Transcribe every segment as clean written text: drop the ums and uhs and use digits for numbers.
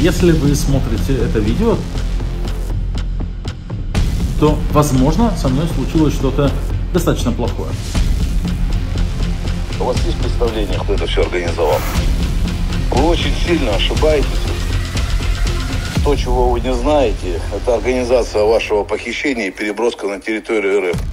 Если вы смотрите это видео, то, возможно, со мной случилось что-то достаточно плохое. У вас есть представление, кто это все организовал? Вы очень сильно ошибаетесь. То, чего вы не знаете, это организация вашего похищения и переброска на территорию РФ.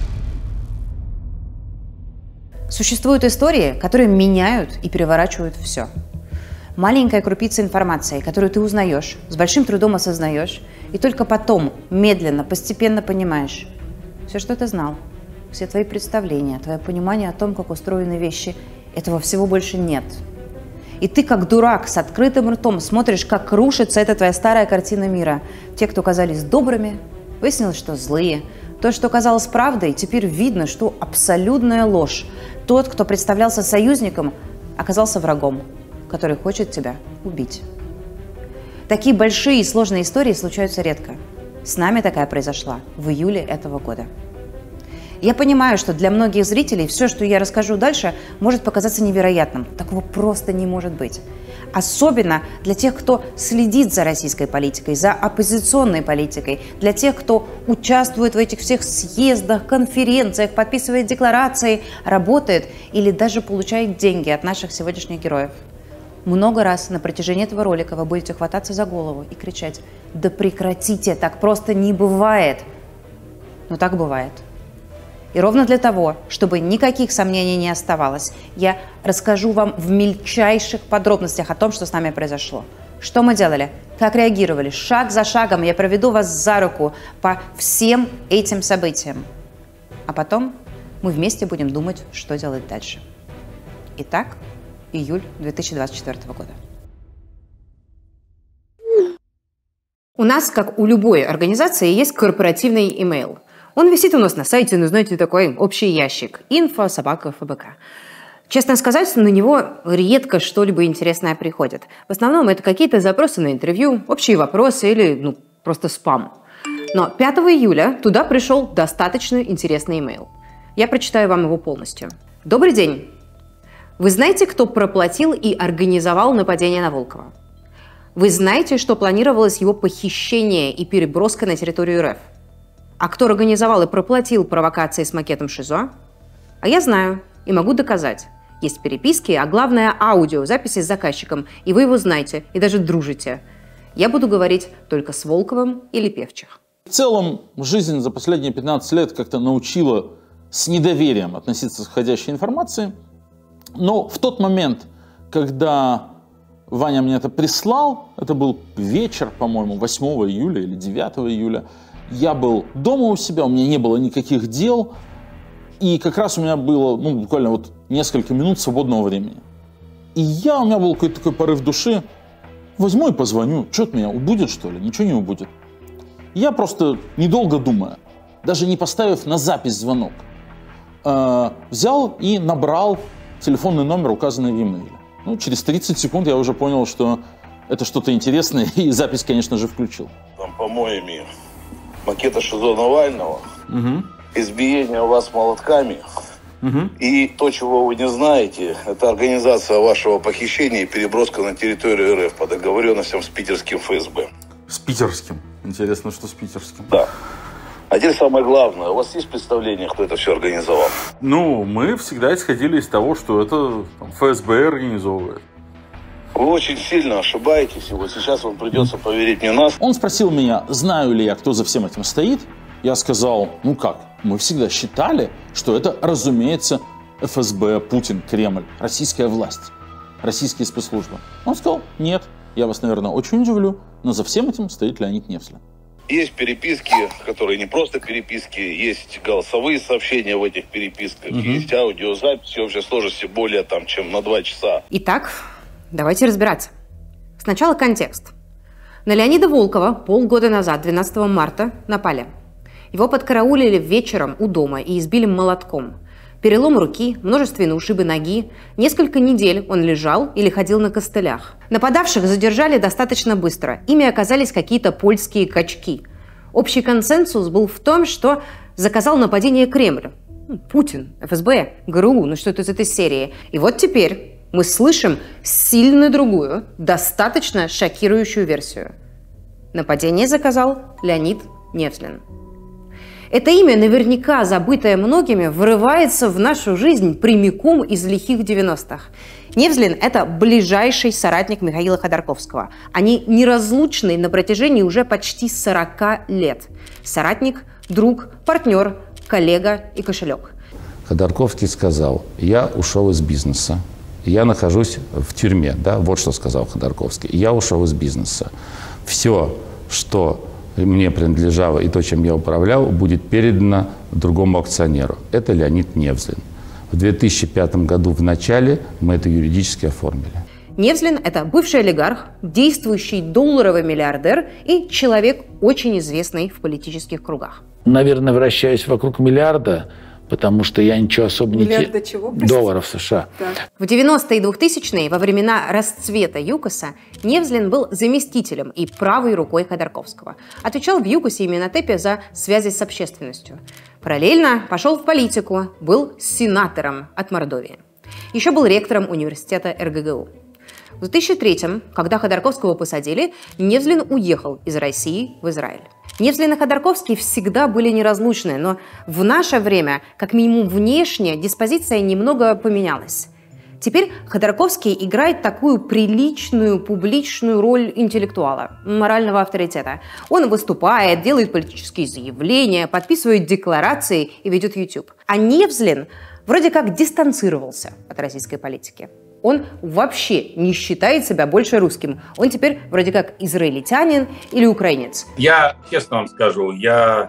Существуют истории, которые меняют и переворачивают все. Маленькая крупица информации, которую ты узнаешь, с большим трудом осознаешь, и только потом, медленно, постепенно понимаешь. Все, что ты знал, все твои представления, твое понимание о том, как устроены вещи, этого всего больше нет. И ты, как дурак, с открытым ртом смотришь, как рушится эта твоя старая картина мира. Те, кто казались добрыми, выяснилось, что злые. То, что казалось правдой, теперь видно, что абсолютная ложь. Тот, кто представлялся союзником, оказался врагом, который хочет тебя убить. Такие большие и сложные истории случаются редко. С нами такая произошла в июле этого года. Я понимаю, что для многих зрителей все, что я расскажу дальше, может показаться невероятным. Такого просто не может быть. Особенно для тех, кто следит за российской политикой, за оппозиционной политикой, для тех, кто участвует в этих всех съездах, конференциях, подписывает декларации, работает или даже получает деньги от наших сегодняшних героев. Много раз на протяжении этого ролика вы будете хвататься за голову и кричать: «Да прекратите, так просто не бывает!» Но так бывает. И ровно для того, чтобы никаких сомнений не оставалось, я расскажу вам в мельчайших подробностях о том, что с нами произошло. Что мы делали, как реагировали, шаг за шагом я проведу вас за руку по всем этим событиям. А потом мы вместе будем думать, что делать дальше. Итак, июль 2024 года. У нас, как у любой организации, есть корпоративный имейл. Он висит у нас на сайте, ну, знаете, такой общий ящик. info@fbk. Честно сказать, на него редко что-либо интересное приходит. В основном это какие-то запросы на интервью, общие вопросы или, просто спам. Но 5 июля туда пришел достаточно интересный имейл. Я прочитаю вам его полностью. Добрый день. Вы знаете, кто проплатил и организовал нападение на Волкова? Вы знаете, что планировалось его похищение и переброска на территорию РФ? А кто организовал и проплатил провокации с макетом ШИЗО? А я знаю и могу доказать. Есть переписки, а главное аудио, записи с заказчиком, и вы его знаете, и даже дружите. Я буду говорить только с Волковым или Певчих. В целом, жизнь за последние 15 лет как-то научила с недоверием относиться к входящей информации. Но в тот момент, когда Ваня мне это прислал, это был вечер, по-моему, 8 июля или 9 июля, я был дома у себя, у меня не было никаких дел, и как раз у меня было, буквально несколько минут свободного времени. И у меня был какой-то такой порыв души: возьму и позвоню, что от меня убудет, что ли? Ничего не убудет. Я просто, недолго думая, даже не поставив на запись звонок, взял и набрал телефонный номер, указанный в e-mail. Через 30 секунд я уже понял, что это что-то интересное, и запись, конечно же, включил. Там помоями макета ШИЗО Навального, избиение вас молотками, и то, чего вы не знаете, это организация вашего похищения и переброска на территорию РФ по договоренностям с питерским ФСБ. С питерским? Интересно, что с питерским? Да. А теперь самое главное, у вас есть представление, кто это все организовал? Мы всегда исходили из того, что это ФСБ организовывает. Вы очень сильно ошибаетесь, и вот сейчас вам придется поверить мне на слово. Он спросил меня, знаю ли я, кто за всем этим стоит. Я сказал, мы всегда считали, что это, разумеется, ФСБ, Путин, Кремль, российская власть, российские спецслужбы. Он сказал, нет, я вас, наверное, очень удивлю, но за всем этим стоит Леонид Невзле. Есть переписки, которые не просто переписки, есть голосовые сообщения в этих переписках, есть аудиозаписи, в общей сложности более чем на 2 часа. Итак, давайте разбираться. Сначала контекст. На Леонида Волкова полгода назад, 12 марта, напали. Его подкараулили вечером у дома и избили молотком. Перелом руки, множественные ушибы ноги. Несколько недель он лежал или ходил на костылях. Нападавших задержали достаточно быстро. Ими оказались какие-то польские качки. Общий консенсус был в том, что заказал нападение Кремль. Путин, ФСБ, ГРУ, что-то из этой серии. И вот теперь мы слышим сильно другую, достаточно шокирующую версию. Нападение заказал Леонид Невзлин. Это имя, наверняка забытое многими, врывается в нашу жизнь прямиком из лихих 90-х. Невзлин – это ближайший соратник Михаила Ходорковского. Они неразлучны на протяжении уже почти 40 лет. Соратник, друг, партнер, коллега и кошелек. Ходорковский сказал: я ушел из бизнеса, я нахожусь в тюрьме. Да? Вот что сказал Ходорковский. Я ушел из бизнеса. Все, что мне принадлежало и то, чем я управлял, будет передано другому акционеру. Это Леонид Невзлин. В 2005 году в начале мы это юридически оформили. Невзлин – это бывший олигарх, действующий долларовый миллиардер и человек, очень известный в политических кругах. Наверное, вращаюсь вокруг миллиарда, потому что я ничего особо не... Миллиарда чего? Простите? Долларов США. Так. В 90-е и 2000-е, во времена расцвета ЮКОСа, Невзлин был заместителем и правой рукой Ходорковского. Отвечал в ЮКОСе и Минотепе за связи с общественностью. Параллельно пошел в политику, был сенатором от Мордовии. Еще был ректором университета РГГУ. В 2003-м, когда Ходорковского посадили, Невзлин уехал из России в Израиль. Невзлин и Ходорковский всегда были неразлучны, но в наше время, как минимум внешне, диспозиция немного поменялась. Теперь Ходорковский играет такую приличную публичную роль интеллектуала, морального авторитета. Он выступает, делает политические заявления, подписывает декларации и ведет YouTube. А Невзлин вроде как дистанцировался от российской политики. Он вообще не считает себя больше русским. Он теперь вроде как израильтянин или украинец. Я честно вам скажу, я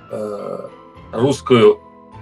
русскую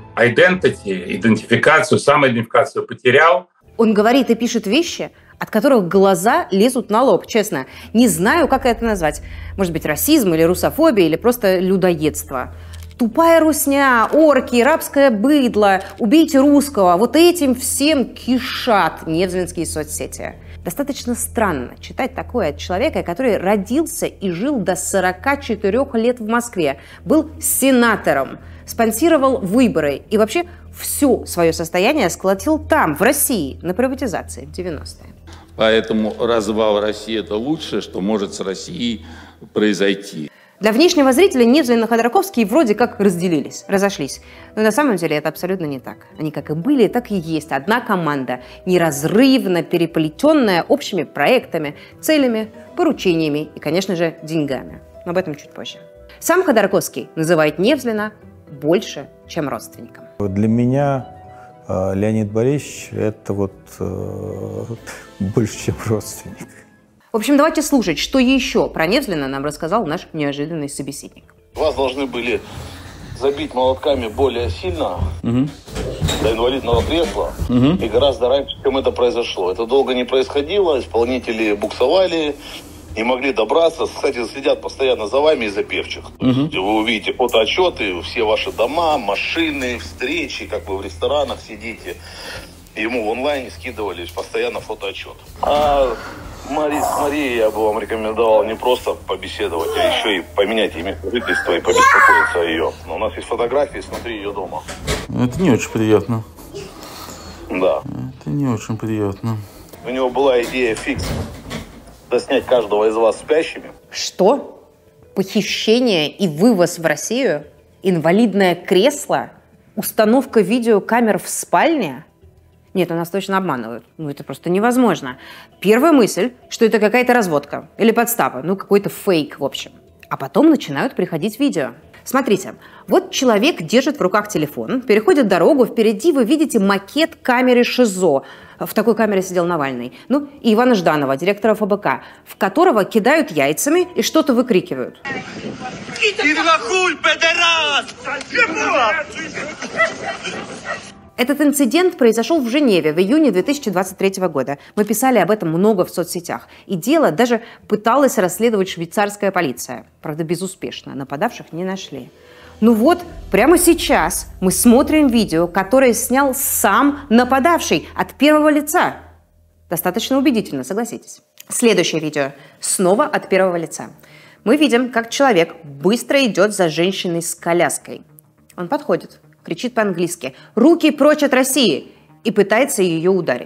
идентификацию, самоидентификацию потерял. Он говорит и пишет вещи, от которых глаза лезут на лоб, честно. Не знаю, как это назвать. Может быть, расизм или русофобия, или просто людоедство. Тупая русня, орки, рабское быдло, убейте русского. Вот этим всем кишат невзлинские соцсети. Достаточно странно читать такое от человека, который родился и жил до 44 лет в Москве, был сенатором, спонсировал выборы и вообще все свое состояние сколотил там, в России, на приватизации в 90-е. Поэтому развал России – это лучшее, что может с Россией произойти. Для внешнего зрителя Невзлин и Ходорковский вроде как разошлись. Но на самом деле это абсолютно не так. Они как и были, так и есть. Одна команда, неразрывно переплетенная общими проектами, целями, поручениями и, конечно же, деньгами. Но об этом чуть позже. Сам Ходорковский называет Невзлина больше, чем родственником. Для меня Леонид Борисович – это больше, чем родственник. В общем, давайте слушать, что еще про Невзлина нам рассказал наш неожиданный собеседник. Вас должны были забить молотками более сильно, до инвалидного кресла, и гораздо раньше, чем это произошло. Это долго не происходило, исполнители буксовали, не могли добраться. Кстати, следят постоянно за вами из-за певчих. Вы увидите фотоотчеты, все ваши дома, машины, встречи, как вы в ресторанах сидите. Ему в онлайне скидывали постоянно фотоотчет. А с Марией я бы вам рекомендовал не просто побеседовать, а еще и поменять ей место жительства и побеспокоиться о ее. Но у нас есть фотографии, смотри ее дома. Это не очень приятно. Да. Это не очень приятно. У него была идея фикс. Снять каждого из вас спящими. Что? Похищение и вывоз в Россию? Инвалидное кресло? Установка видеокамер в спальне? Нет, нас точно обманывают. Это просто невозможно. Первая мысль, что это какая-то разводка или подстава, какой-то фейк, в общем. А потом начинают приходить видео. Смотрите, вот человек держит в руках телефон, переходит дорогу, впереди вы видите макет камеры ШИЗО. В такой камере сидел Навальный. И Ивана Жданова, директора ФБК, в которого кидают яйцами и что-то выкрикивают. Этот инцидент произошел в Женеве в июне 2023 года. Мы писали об этом много в соцсетях. И дело даже пыталась расследовать швейцарская полиция. Правда, безуспешно. Нападавших не нашли. Прямо сейчас мы смотрим видео, которое снял сам нападавший от первого лица. Достаточно убедительно, согласитесь. Следующее видео. Снова от первого лица. Мы видим, как человек быстро идет за женщиной с коляской. Он подходит, кричит по-английски «Руки прочь от России!» и пытается ее ударить.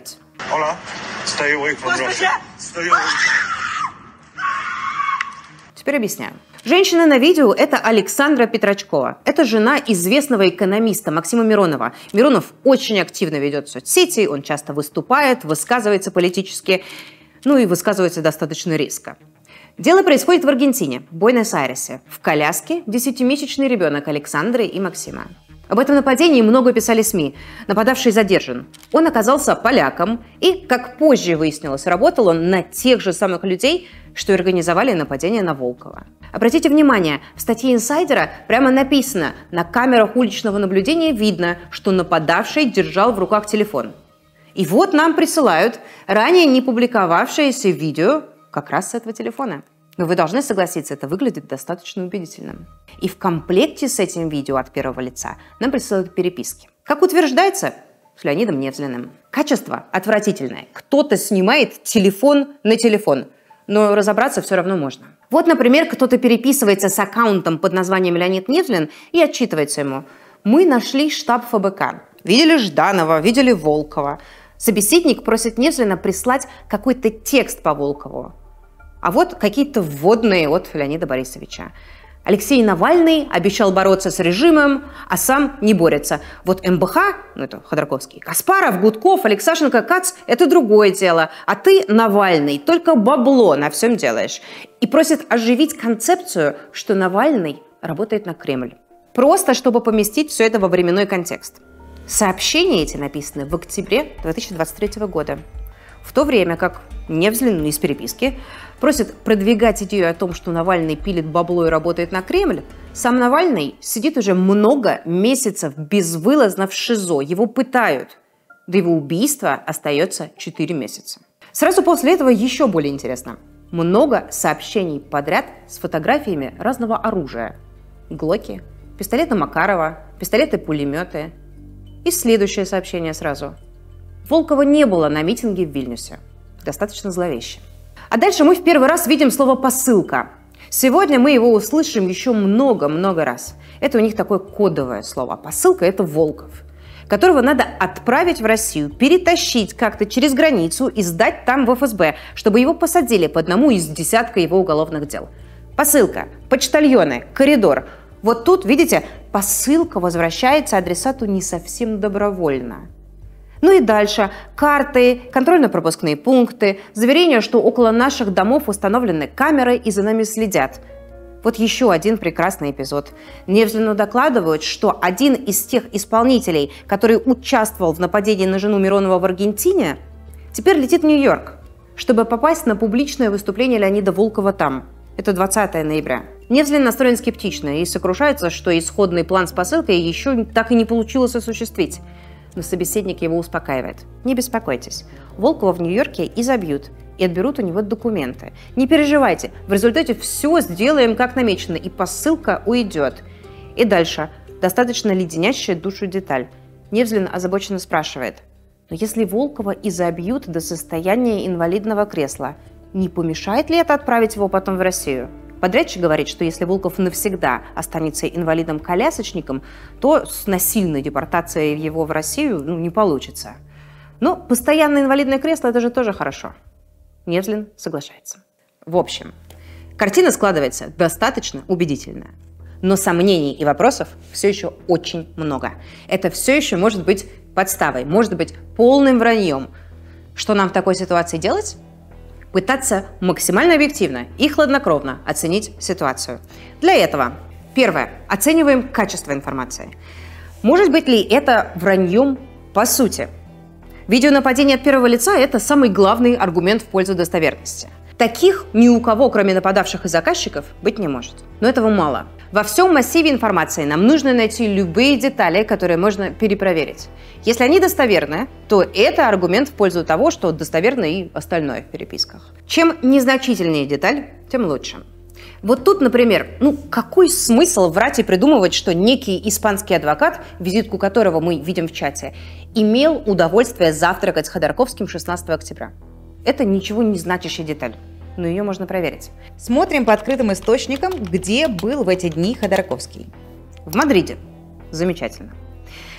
Теперь объясняю. Женщина на видео – это Александра Петрачкова. Это жена известного экономиста Максима Миронова. Миронов очень активно ведет соцсети, он часто выступает, высказывается политически, ну и высказывается достаточно резко. Дело происходит в Аргентине, в Буэнос-Айресе. В коляске 10-месячный ребенок Александры и Максима. Об этом нападении много писали СМИ. Нападавший задержан. Он оказался поляком и, как позже выяснилось, работал он на тех же самых людей, что и организовали нападение на Волкова. Обратите внимание, в статье «Инсайдера» прямо написано: на камерах уличного наблюдения видно, что нападавший держал в руках телефон. И вот нам присылают ранее не публиковавшееся видео как раз с этого телефона. Но вы должны согласиться, это выглядит достаточно убедительным. И в комплекте с этим видео от первого лица нам присылают переписки. Как утверждается, с Леонидом Невзлиным. Качество отвратительное. Кто-то снимает телефон на телефон, но разобраться все равно можно. Вот, например, кто-то переписывается с аккаунтом под названием Леонид Невзлин и отчитывается ему: «Мы нашли штаб ФБК. Видели Жданова, видели Волкова». Собеседник просит Невзлина прислать какой-то текст по Волкову. А вот какие-то вводные от Леонида Борисовича. Алексей Навальный обещал бороться с режимом, а сам не борется. Вот МБХ, ну это Ходорковский, Каспаров, Гудков, Алексашенко, Кац – это другое дело. А ты, Навальный, только бабло на всем делаешь. И просит оживить концепцию, что Навальный работает на Кремль. Просто чтобы поместить все это во временной контекст. Сообщения эти написаны в октябре 2023 года. В то время как Невзлин из переписки просит продвигать идею о том, что Навальный пилит бабло и работает на Кремль, сам Навальный сидит уже много месяцев безвылазно в ШИЗО. Его пытают. До его убийства остается 4 месяца. Сразу после этого еще более интересно. Много сообщений подряд с фотографиями разного оружия. Глоки, пистолеты Макарова, пистолеты-пулеметы. И следующее сообщение сразу. Волкова не было на митинге в Вильнюсе. Достаточно зловеще. А дальше мы в первый раз видим слово «посылка». Сегодня мы его услышим еще много-много раз. Это у них такое кодовое слово. Посылка – это Волков, которого надо отправить в Россию, перетащить как-то через границу и сдать там в ФСБ, чтобы его посадили по одному из десятка его уголовных дел. Посылка, почтальоны, коридор. Вот тут, видите, посылка возвращается адресату не совсем добровольно. Ну и дальше карты, контрольно-пропускные пункты, заверение, что около наших домов установлены камеры и за нами следят. Вот еще один прекрасный эпизод. Невзлину докладывают, что один из тех исполнителей, который участвовал в нападении на жену Миронова в Аргентине, теперь летит в Нью-Йорк, чтобы попасть на публичное выступление Леонида Волкова там. Это 20 ноября. Невзлин настроен скептично и сокрушается, что исходный план с посылкой еще так и не получилось осуществить. Но собеседник его успокаивает. Не беспокойтесь, Волкова в Нью-Йорке изобьют и отберут у него документы. Не переживайте, в результате все сделаем как намечено, и посылка уйдет. И дальше достаточно леденящая душу деталь. Невзлин озабоченно спрашивает: но если Волкова изобьют до состояния инвалидного кресла, не помешает ли это отправить его потом в Россию? Подрядчик говорит, что если Волков навсегда останется инвалидом-колясочником, то с насильной депортацией его в Россию не получится. Но постоянное инвалидное кресло – это же тоже хорошо. Невзлин соглашается. В общем, картина складывается достаточно убедительная. Но сомнений и вопросов все еще очень много. Это все еще может быть подставой, может быть полным враньем. Что нам в такой ситуации делать? Пытаться максимально объективно и хладнокровно оценить ситуацию. Для этого, первое, оцениваем качество информации. Может быть ли это враньем по сути? Видеонападение от первого лица – это самый главный аргумент в пользу достоверности. Таких ни у кого, кроме нападавших и заказчиков, быть не может. Но этого мало. Во всем массиве информации нам нужно найти любые детали, которые можно перепроверить. Если они достоверны, то это аргумент в пользу того, что достоверно и остальное в переписках. Чем незначительнее деталь, тем лучше. Вот тут, например, какой смысл врать и придумывать, что некий испанский адвокат, визитку которого мы видим в чате, имел удовольствие завтракать с Ходорковским 16 октября? Это ничего не значащая деталь, но ее можно проверить. Смотрим по открытым источникам, где был в эти дни Ходорковский. В Мадриде. Замечательно.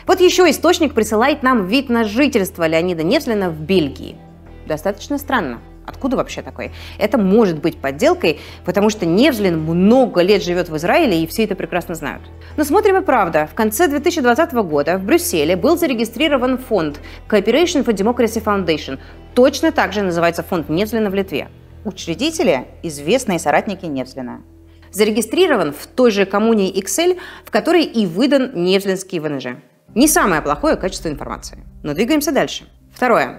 Вот еще источник присылает нам вид на жительство Леонида Невзлина в Бельгии. Достаточно странно. Откуда вообще такое? Это может быть подделкой, потому что Невзлин много лет живет в Израиле, и все это прекрасно знают. Но смотрим и правда. В конце 2020 года в Брюсселе был зарегистрирован фонд Cooperation for Democracy Foundation. Точно так же называется фонд Невзлина в Литве. Учредители – известные соратники Невзлина. Зарегистрирован в той же коммуне Иксель, в которой и выдан невзлинский ВНЖ. Не самое плохое качество информации. Но двигаемся дальше. Второе.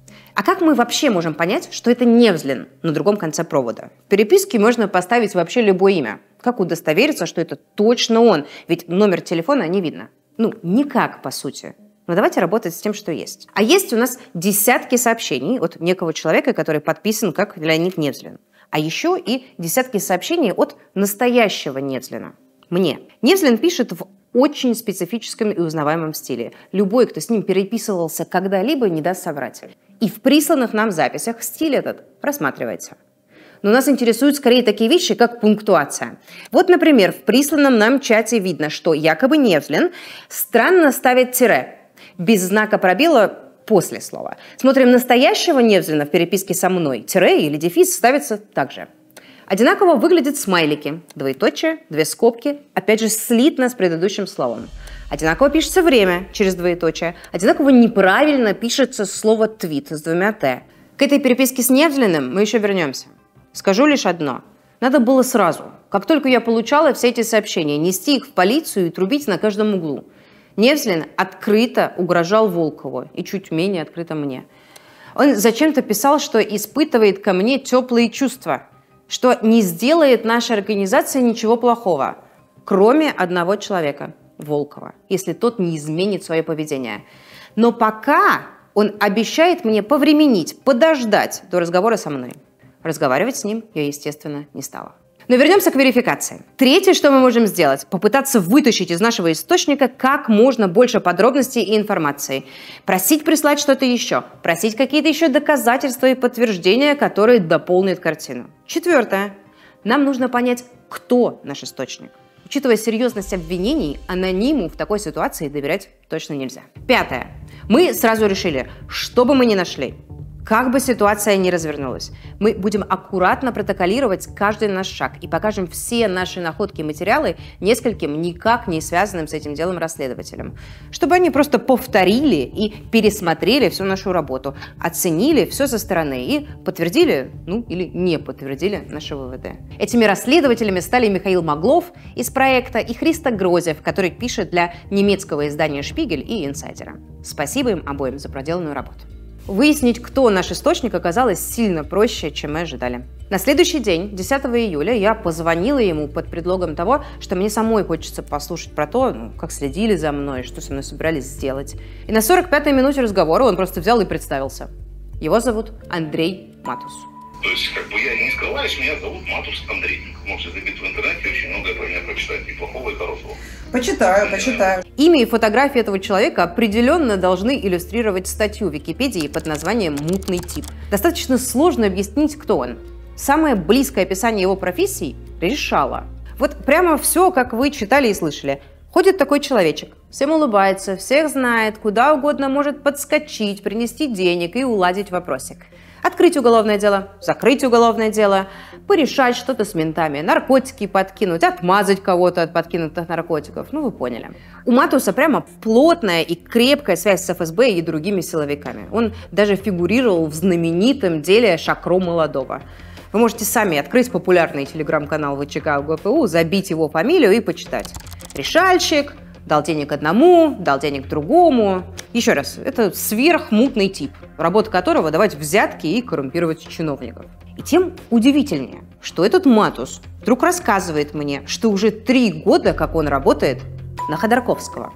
А как мы вообще можем понять, что это Невзлин на другом конце провода? В переписке можно поставить вообще любое имя. Как удостовериться, что это точно он? Ведь номер телефона не видно. Ну, никак, по сути. Но давайте работать с тем, что есть. А есть у нас десятки сообщений от некого человека, который подписан как Леонид Невзлин. А еще и десятки сообщений от настоящего Невзлина. Мне. Невзлин пишет в очень специфическом и узнаваемом стиле. Любой, кто с ним переписывался когда-либо, не даст соврать. И в присланных нам записях стиль этот просматривается. Но нас интересуют скорее такие вещи, как пунктуация. Вот, например, в присланном нам чате видно, что якобы Невзлин странно ставит тире, без знака пробела после слова. Смотрим настоящего Невзлина в переписке со мной. Тире или дефис ставится также. Одинаково выглядят смайлики, двоеточие, две скобки, опять же слитно с предыдущим словом. Одинаково пишется время через двоеточие, одинаково неправильно пишется слово «твит» с двумя «т». К этой переписке с Невзлиным мы еще вернемся. Скажу лишь одно. Надо было сразу, как только я получала все эти сообщения, нести их в полицию и трубить на каждом углу. Невзлин открыто угрожал Волкову и чуть менее открыто мне. Он зачем-то писал, что испытывает ко мне теплые чувства, что не сделает наша организация ничего плохого, кроме одного человека – Волкова, если тот не изменит свое поведение. Но пока он обещает мне повременить, подождать до разговора со мной. Разговаривать с ним я, естественно, не стала. Но вернемся к верификации. Третье, что мы можем сделать, попытаться вытащить из нашего источника как можно больше подробностей и информации. Просить прислать что-то еще, просить какие-то еще доказательства и подтверждения, которые дополнят картину. Четвертое. Нам нужно понять, кто наш источник. Учитывая серьезность обвинений, анониму в такой ситуации доверять точно нельзя. Пятое. Мы сразу решили, что бы мы ни нашли, как бы ситуация ни развернулась, мы будем аккуратно протоколировать каждый наш шаг и покажем все наши находки и материалы нескольким никак не связанным с этим делом расследователям, чтобы они просто повторили и пересмотрели всю нашу работу, оценили все со стороны и подтвердили, ну или не подтвердили наши выводы. Этими расследователями стали Михаил Маглов из проекта и Христо Грозев, который пишет для немецкого издания «Шпигель» и «Инсайдера». Спасибо им обоим за проделанную работу. Выяснить, кто наш источник, оказалось сильно проще, чем мы ожидали. На следующий день, 10 июля, я позвонила ему под предлогом того, что мне самой хочется послушать про то, как следили за мной, что со мной собирались сделать. И на 45-й минуте разговора он просто взял и представился. Его зовут Андрей Матус. То есть, я не скрываюсь, меня зовут Матус Андрей. Можете забить в интернете, очень многое про меня прочитать, и плохого, и хорошего. Почитаю. Имя и фотографии этого человека определенно должны иллюстрировать статью в Википедии под названием «Мутный тип». Достаточно сложно объяснить, кто он. Самое близкое описание его профессии – решала. Вот прямо все, как вы читали и слышали. Ходит такой человечек, всем улыбается, всех знает, куда угодно может подскочить, принести денег и уладить вопросик. Открыть уголовное дело, закрыть уголовное дело, порешать что-то с ментами, наркотики подкинуть, отмазать кого-то от подкинутых наркотиков. Ну, вы поняли. У Матуса прямо плотная и крепкая связь с ФСБ и другими силовиками. Он даже фигурировал в знаменитом деле Шакро Молодого. Вы можете сами открыть популярный телеграм-канал ВЧК ГПУ, забить его фамилию и почитать. Решальщик, дал денег одному, дал денег другому. Еще раз, это сверхмутный тип, работа которого давать взятки и коррумпировать чиновников. И тем удивительнее, что этот Матус вдруг рассказывает мне, что уже 3 года, как он работает на Ходорковского.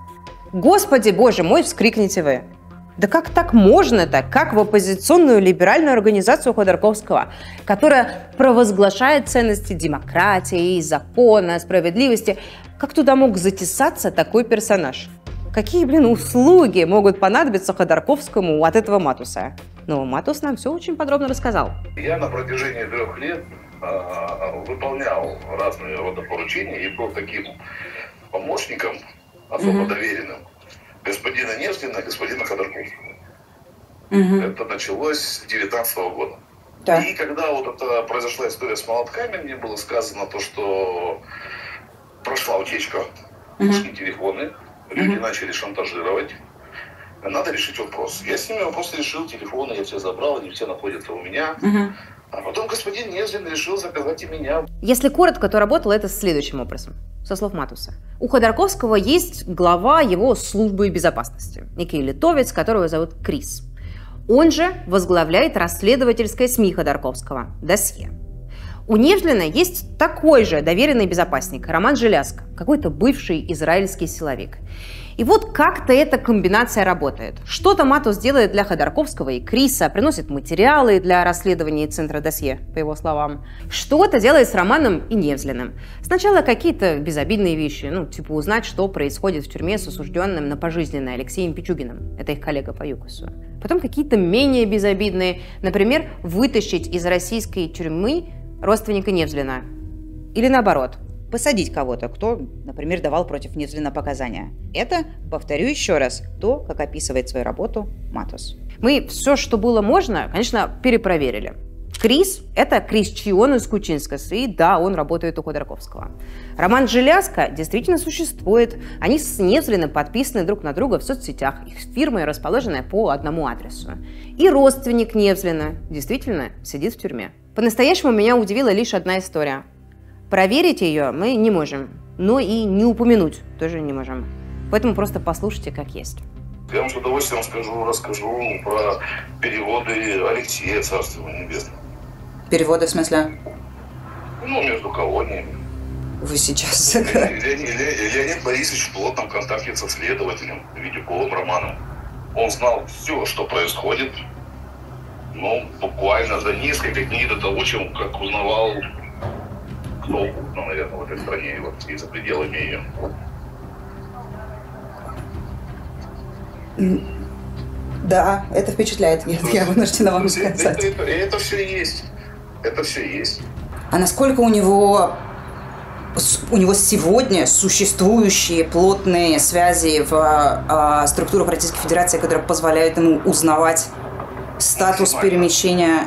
Господи, боже мой, вскрикните вы. Да как так можно-то? Как в оппозиционную либеральную организацию Ходорковского, которая провозглашает ценности демократии, закона, справедливости, как туда мог затесаться такой персонаж? Какие, услуги могут понадобиться Ходорковскому от этого Матуса? Но Матус нам все очень подробно рассказал. Я на протяжении 3 лет выполнял разные рода поручения и был таким помощником, особо доверенным господина Невзлина и господина Ходорковского. Это началось с 2019 года. Да. И когда вот это произошла история с молотками, мне было сказано то, что прошла утечка, ушли телефоны, люди начали шантажировать. Надо решить вопрос. Я с ними вопрос решил, телефоны я все забрал, они все находятся у меня. А потом господин Невзлин решил заказать и меня. Если коротко, то работало это следующим образом, со слов Матуса. У Ходорковского есть глава его службы безопасности, некий литовец, которого зовут Крис. Он же возглавляет расследовательское СМИ Ходорковского «Досье». У Невзлина есть такой же доверенный безопасник Роман Желязко, какой-то бывший израильский силовик. И вот как-то эта комбинация работает. Что-то Матус делает для Ходорковского и Криса, приносит материалы для расследования Центра Досье, по его словам. Что-то делает с Романом и Невзлиным. Сначала какие-то безобидные вещи, типа узнать, что происходит в тюрьме с осужденным на пожизненное Алексеем Пичугиным. Это их коллега по ЮКОСу. Потом какие-то менее безобидные, например, вытащить из российской тюрьмы родственника Невзлина. Или наоборот, Посадить кого-то, кто, например, давал против Невзлина показания. Это, повторю еще раз, то, как описывает свою работу Матус. Мы все, что было можно, конечно, перепроверили. Крис – это Крисчионус Кучинскас, и да, он работает у Ходорковского. Роман Желязко действительно существует. Они с Невзлиным подписаны друг на друга в соцсетях. Их фирма расположена по одному адресу. И родственник Невзлина действительно сидит в тюрьме. По-настоящему меня удивила лишь одна история. Проверить ее мы не можем, но и не упомянуть тоже не можем. Поэтому просто послушайте, как есть. Я вам с удовольствием расскажу про переводы Алексея, Царство Небесное. Переводы в смысле? Между колониями. Вы сейчас... Леонид Борисович в плотном контакте со следователем Видюковым Романом. Он знал все, что происходит, буквально за несколько дней до того, как узнавал, кто, наверное, в этой стране и за пределами ее. Да, это впечатляет. Я вынуждена вам сказать. Это все есть. Это все есть. А насколько у него сегодня существующие плотные связи в структурах Российской Федерации, которые позволяют ему узнавать статус перемещения?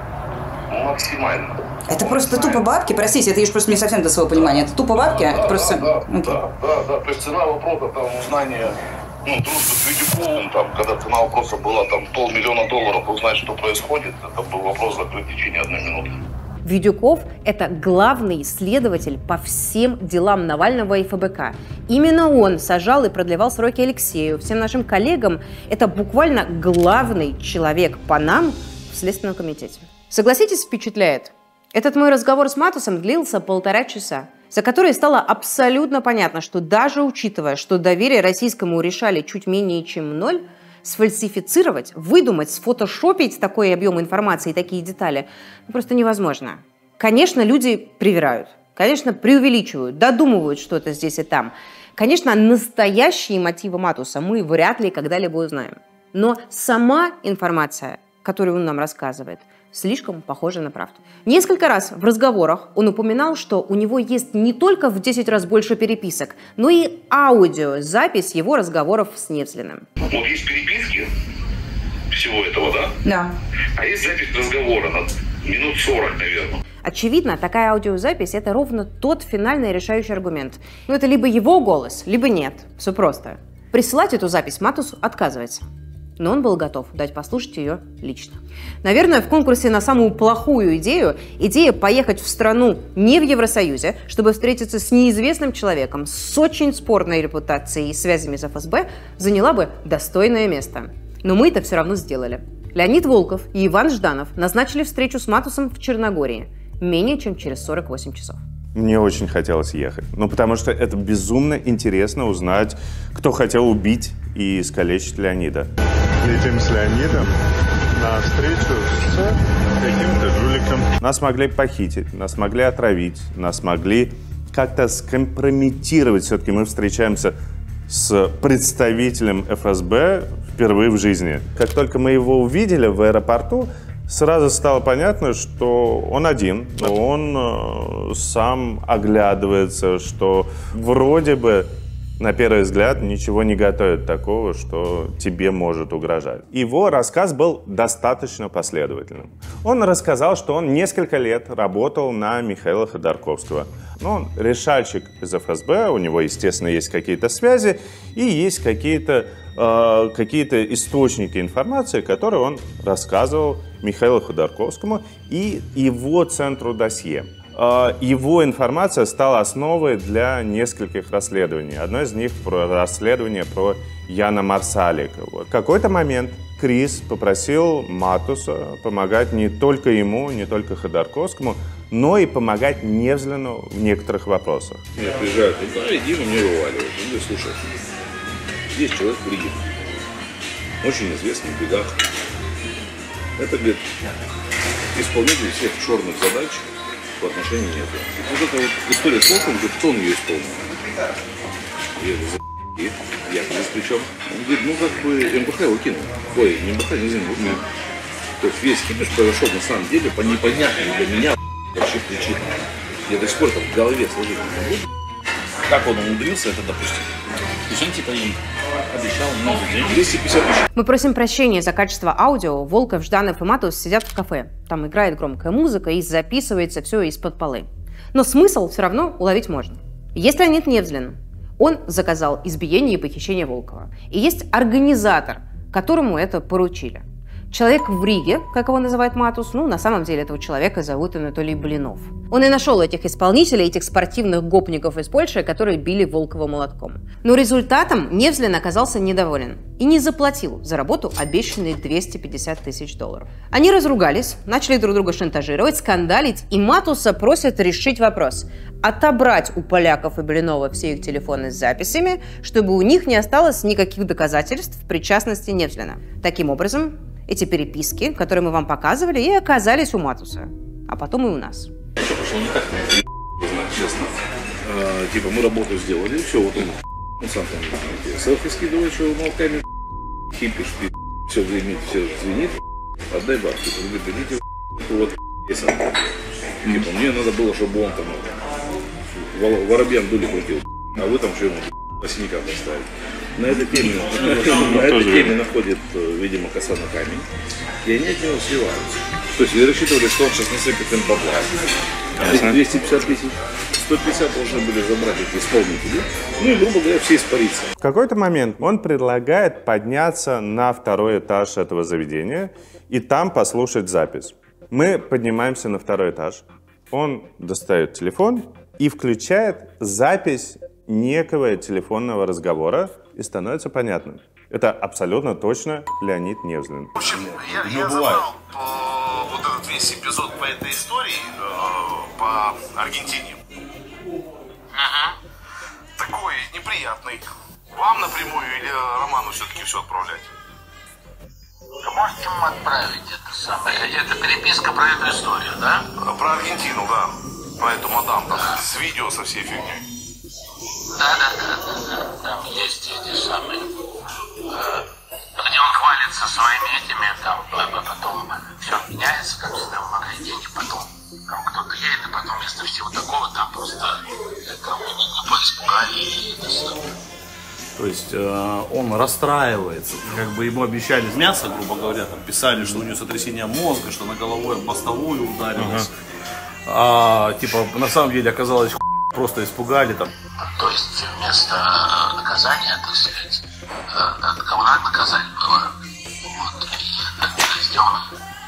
Максимально. Это просто тупо бабки, простите, это просто не совсем до своего понимания. Это тупо бабки, это просто... Да. То есть цена вопроса, узнание, дружбы с Видюковым, когда цена вопроса была, $500 000 узнать, что происходит, это был вопрос закрыт в течение 1 минуты. Видюков – это главный следователь по всем делам Навального и ФБК. Именно он сажал и продлевал сроки Алексею. Всем нашим коллегам это буквально главный человек по нам в Следственном комитете. Согласитесь, впечатляет? Этот мой разговор с Матусом длился 1,5 часа, за которые стало абсолютно понятно, что даже учитывая, что доверие российскому решали чуть менее чем 0, сфальсифицировать, выдумать, сфотошопить такой объем информации и такие детали просто невозможно. Конечно, люди привирают, конечно, преувеличивают, додумывают что-то здесь и там. Конечно, настоящие мотивы Матуса мы вряд ли когда-либо узнаем. Но сама информация, которую он нам рассказывает, слишком похожа на правду. Несколько раз в разговорах он упоминал, что у него есть не только в 10 раз больше переписок, но и аудиозапись его разговоров с Невзлиным. Вот есть переписки всего этого, да? Да. А есть запись разговора на минут 40, наверное. Очевидно, такая аудиозапись – это ровно тот финальный решающий аргумент. Это либо его голос, либо нет. Все просто. Присылать эту запись Матус отказывается. Но он был готов дать послушать ее лично. Наверное, в конкурсе на самую плохую идея поехать в страну не в Евросоюзе, чтобы встретиться с неизвестным человеком с очень спорной репутацией и связями с ФСБ, заняла бы достойное место. Но мы это все равно сделали. Леонид Волков и Иван Жданов назначили встречу с Матусом в Черногории менее чем через 48 часов. Мне очень хотелось ехать. Потому что это безумно интересно узнать, кто хотел убить и искалечить Леонида. Летим с Леонидом на встречу с каким-то жуликом. Нас могли похитить, нас могли отравить, нас могли как-то скомпрометировать. Все-таки мы встречаемся с представителем ФСБ впервые в жизни. Как только мы его увидели в аэропорту, сразу стало понятно, что он один, он сам оглядывается, что вроде бы на первый взгляд, ничего не готовит такого, что тебе может угрожать. Его рассказ был достаточно последовательным. Он рассказал, что он несколько лет работал на Михаила Ходорковского. Он решальщик из ФСБ, у него, естественно, есть какие-то связи и есть какие-то источники информации, которые он рассказывал Михаилу Ходорковскому и его центру досье. Его информация стала основой для нескольких расследований. Одно из них про расследование про Яна Марсалика. В какой-то момент Крис попросил Матуса помогать не только ему, не только Ходорковскому, но и помогать Невзлину в некоторых вопросах. Я приезжаю туда, и Дима мне вываливает. Он говорит, слушай, есть человек в Риге, очень известный в бегах. Это, говорит, исполнитель всех черных задач по отношению к нету. Вот эта вот история с Волком, говорит, кто он ее исполнил? Я говорю, я здесь причем. Он говорит, ну как бы МБХ его кинул. Ой, не МБХ, не знаю. То есть весь кипиш произошел на самом деле по непонятным для меня вообще причинам. Я до сих пор там в голове сложить не могу. Как он умудрился это допустить? То есть он типа им обещал много денег. 250 тысяч. Мы просим прощения за качество аудио. Волков, Жданов и Матус сидят в кафе. Там играет громкая музыка и записывается все из-под полы. Но смысл все равно уловить можно. Есть Леонид Невзлин. Он заказал избиение и похищение Волкова. И есть организатор, которому это поручили. Человек в Риге, как его называет Матус, на самом деле этого человека зовут Анатолий Блинов. Он и нашел этих исполнителей, этих спортивных гопников из Польши, которые били Волкова молотком. Но результатом Невзлин оказался недоволен и не заплатил за работу обещанные 250 тысяч долларов. Они разругались, начали друг друга шантажировать, скандалить, и Матуса просят решить вопрос – отобрать у поляков и Блинова все их телефоны с записями, чтобы у них не осталось никаких доказательств причастности Невзлина. Таким образом, эти переписки, которые мы вам показывали, и оказались у Матуса, а потом и у нас. Все пошло не так, честно. Типа мы работу сделали, все, вот он сам там селфи скидывает, что молоками хипишь, все звенит, отдай бабки. Он говорит, идите вот типа мне надо было, чтобы он там воробьям дули крутил, а вы там что ему по синякам поставили. На этой теме находит, видимо, коса на камень, и они от него сливаются. То есть они рассчитывали, что он сейчас насыпет им бабла. 250 тысяч, 150 должны были забрать эти исполнители. Ну и, грубо говоря, все испариться. В какой-то момент он предлагает подняться на второй этаж этого заведения и там послушать запись. Мы поднимаемся на второй этаж. Он достает телефон и включает запись некого телефонного разговора, и становится понятным. Это абсолютно точно Леонид Невзлин. В общем, я забрал вот этот весь эпизод по этой истории, по Аргентине. Такой неприятный. Вам напрямую или Роману все-таки все отправлять? Можете ему отправить это самое? Это переписка про эту историю, да? Про Аргентину, да. Про эту мадам, там, с видео со всей фигней. Да. Там есть эти самые, где он хвалится своими этими, там, потом все меняется, как всегда в магазине, потом там кто-то едет, и потом вместо всего такого, там просто это глупо испугали, и это самое. То есть он расстраивается, как бы ему обещали мясо, грубо говоря, там писали, что у него сотрясение мозга, что на головой мостовую ударилось, типа на самом деле оказалось просто испугали там. То есть вместо наказания, так сказать, кого надо наказать было, вот, и это сделано.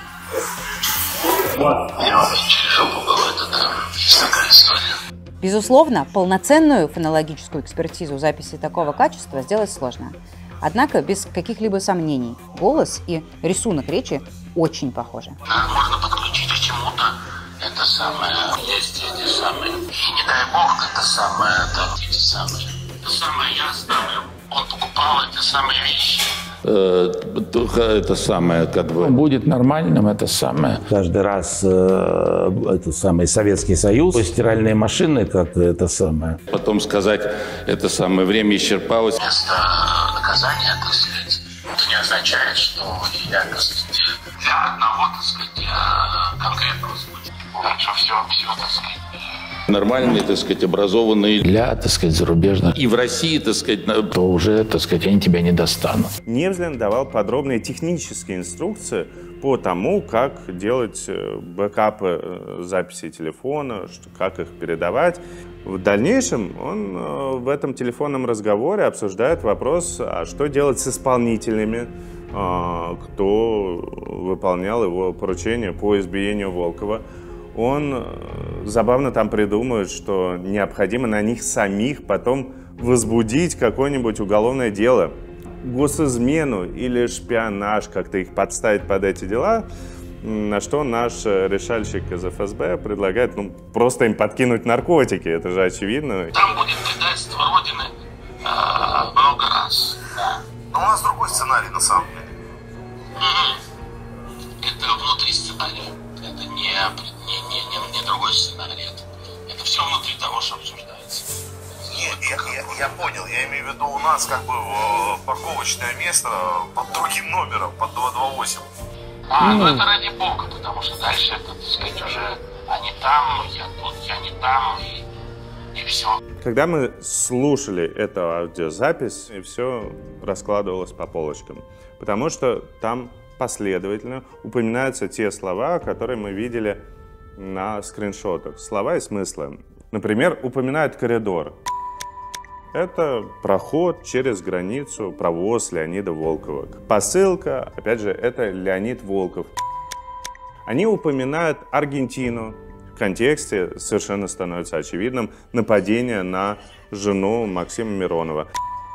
И он через жопу был, это да, есть такая история. Безусловно, полноценную фонологическую экспертизу записи такого качества сделать сложно. Однако, без каких-либо сомнений, голос и рисунок речи очень похожи. Можно подключить к чему-то. Это самое, есть эти самые, и не дай бог, это самое, там, эти самые. Это самое, я знаю, он покупал эти самые вещи. Это самое, как бы будет нормальным, это самое. Каждый раз это самый Советский Союз, стиральные машины, как это самое. Потом сказать, это самое время исчерпалось. Вместо наказания, так сказать, это не означает, что я, так сказать, для одного, так сказать, конкретного случая. Так что все, так сказать, нормальные, так сказать, образованные. Для, так сказать, зарубежных. И в России, так сказать, то уже, так сказать, они тебя не достанут. Невзлин давал подробные технические инструкции по тому, как делать бэкапы записей телефона, как их передавать. В дальнейшем он в этом телефонном разговоре обсуждает вопрос, а что делать с исполнителями, кто выполнял его поручение по избиению Волкова. Он забавно там придумывает, что необходимо на них самих потом возбудить какое-нибудь уголовное дело, госизмену или шпионаж, как-то их подставить под эти дела, на что наш решальщик из ФСБ предлагает просто им подкинуть наркотики, это же очевидно. Там будет предательство Родины много раз. Да. Но у нас другой сценарий на самом деле. Это внутри сценария. Это не другой сценарий. Это все внутри того, что обсуждается. Я понял. Я имею в виду у нас как бы парковочное место под другим номером, под 228. Ну это ради бога, потому что дальше это, так сказать, уже они там, я тут, я не там, и все. Когда мы слушали эту аудиозапись, и все раскладывалось по полочкам. Потому что там последовательно упоминаются те слова, которые мы видели на скриншотах. Слова и смыслы. Например, упоминают коридор. Это проход через границу, провоз Леонида Волкова. Посылка, опять же, это Леонид Волков. Они упоминают Аргентину. В контексте совершенно становится очевидным нападение на жену Максима Миронова.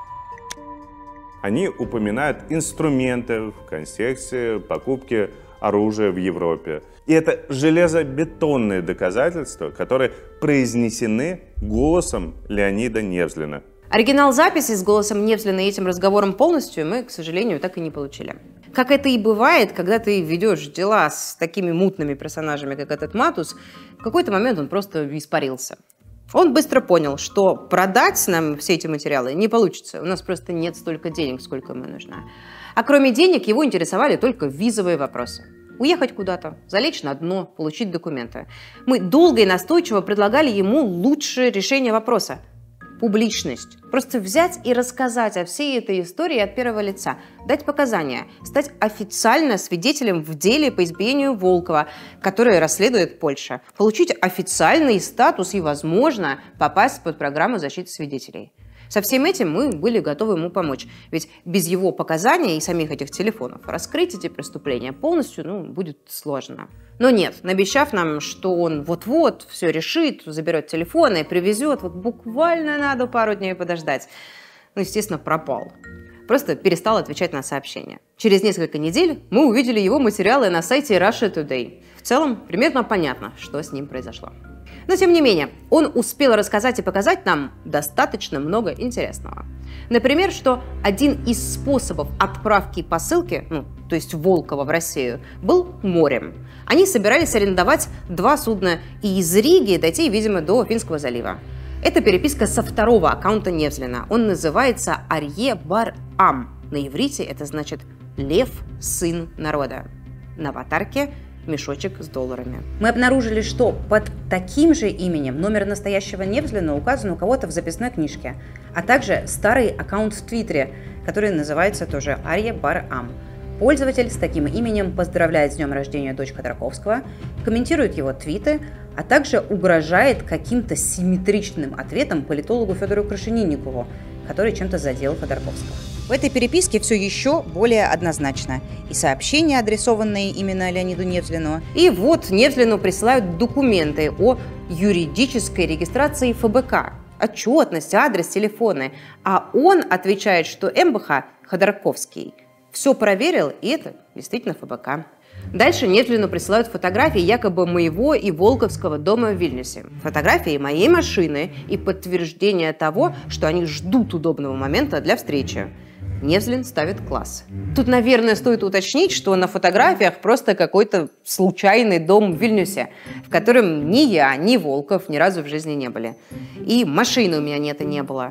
Они упоминают инструменты в контексте покупки оружия в Европе. И это железобетонные доказательства, которые произнесены голосом Леонида Невзлина. Оригинал записи с голосом Невзлина и этим разговором полностью мы, к сожалению, так и не получили. Как это и бывает, когда ты ведешь дела с такими мутными персонажами, как этот Матус, в какой-то момент он просто испарился. Он быстро понял, что продать нам все эти материалы не получится. У нас просто нет столько денег, сколько ему нужно. А кроме денег его интересовали только визовые вопросы. Уехать куда-то, залечь на дно, получить документы. Мы долго и настойчиво предлагали ему лучшее решение вопроса – публичность. Просто взять и рассказать о всей этой истории от первого лица, дать показания, стать официально свидетелем в деле по избиению Волкова, которое расследует Польша, получить официальный статус и, возможно, попасть под программу защиты свидетелей. Со всем этим мы были готовы ему помочь, ведь без его показаний и самих этих телефонов раскрыть эти преступления полностью будет сложно. Но нет, наобещав нам, что он вот-вот все решит, заберет телефоны и привезет, вот буквально надо пару дней подождать, естественно, пропал. Просто перестал отвечать на сообщения. Через несколько недель мы увидели его материалы на сайте Russia Today. В целом, примерно понятно, что с ним произошло. Но, тем не менее, он успел рассказать и показать нам достаточно много интересного. Например, что один из способов отправки посылки, то есть Волкова в Россию, был морем. Они собирались арендовать 2 судна и из Риги дойти, видимо, до Финского залива. Это переписка со второго аккаунта Невзлина. Он называется Арье бар Ам. На иврите это значит «Лев, сын народа». На аватарке мешочек с долларами. Мы обнаружили, что под таким же именем номер настоящего Невзлина указан у кого-то в записной книжке, а также старый аккаунт в Твиттере, который называется тоже Арье бар Ам. Пользователь с таким именем поздравляет с днем рождения дочь Ходорковского, комментирует его твиты, а также угрожает каким-то симметричным ответом политологу Федору Крашенинникову, который чем-то задел Ходорковского. В этой переписке все еще более однозначно. И сообщения, адресованные именно Леониду Невзлину. И вот Невзлину присылают документы о юридической регистрации ФБК. Отчетность, адрес, телефоны. А он отвечает, что МБХ Ходорковский все проверил, и это действительно ФБК. Дальше Невзлину присылают фотографии якобы моего и Волковского дома в Вильнюсе. Фотографии моей машины и подтверждение того, что они ждут удобного момента для встречи. Невзлин ставит класс. Тут, наверное, стоит уточнить, что на фотографиях просто какой-то случайный дом в Вильнюсе, в котором ни я, ни Волков ни разу в жизни не были. И машины у меня нет и не было.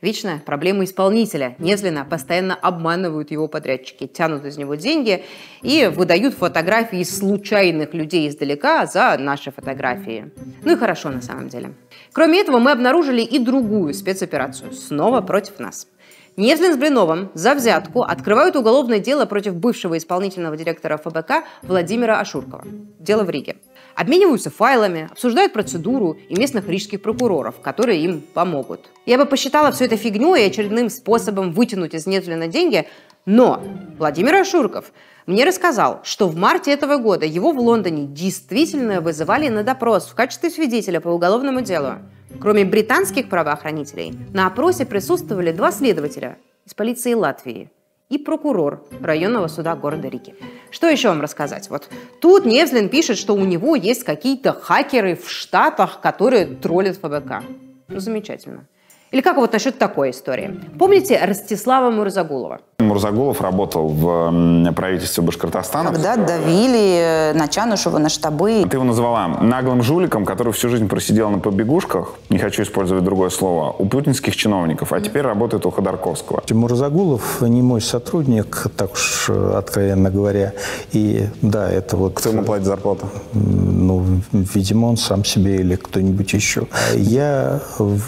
Вечная проблема исполнителя. Невзлина постоянно обманывают его подрядчики, тянут из него деньги и выдают фотографии случайных людей издалека за наши фотографии. Ну и хорошо на самом деле. Кроме этого, мы обнаружили и другую спецоперацию. Снова против нас. Невзлин с Блиновым за взятку открывают уголовное дело против бывшего исполнительного директора ФБК Владимира Ашуркова. Дело в Риге. Обмениваются файлами, обсуждают процедуру и местных рижских прокуроров, которые им помогут. Я бы посчитала все это фигней и очередным способом вытянуть из Невзлина деньги, но Владимир Ашурков мне рассказал, что в марте этого года его в Лондоне действительно вызывали на допрос в качестве свидетеля по уголовному делу. Кроме британских правоохранителей, на опросе присутствовали 2 следователя из полиции Латвии и прокурор районного суда города Риги. Что еще вам рассказать? Вот тут Невзлин пишет, что у него есть какие-то хакеры в Штатах, которые троллят ФБК. Ну, замечательно. Или как вот насчет такой истории? Помните Ростислава Мурзагулова? Мурзагулов работал в правительстве Башкортостана. Когда давили на Чанышева, на штабы. Ты его назвала наглым жуликом, который всю жизнь просидел на побегушках, не хочу использовать другое слово, у путинских чиновников, а теперь работает у Ходорковского. Мурзагулов не мой сотрудник, так уж откровенно говоря. И да, это вот... Кто ему платит зарплату? Ну, видимо, он сам себе или кто-нибудь еще. Я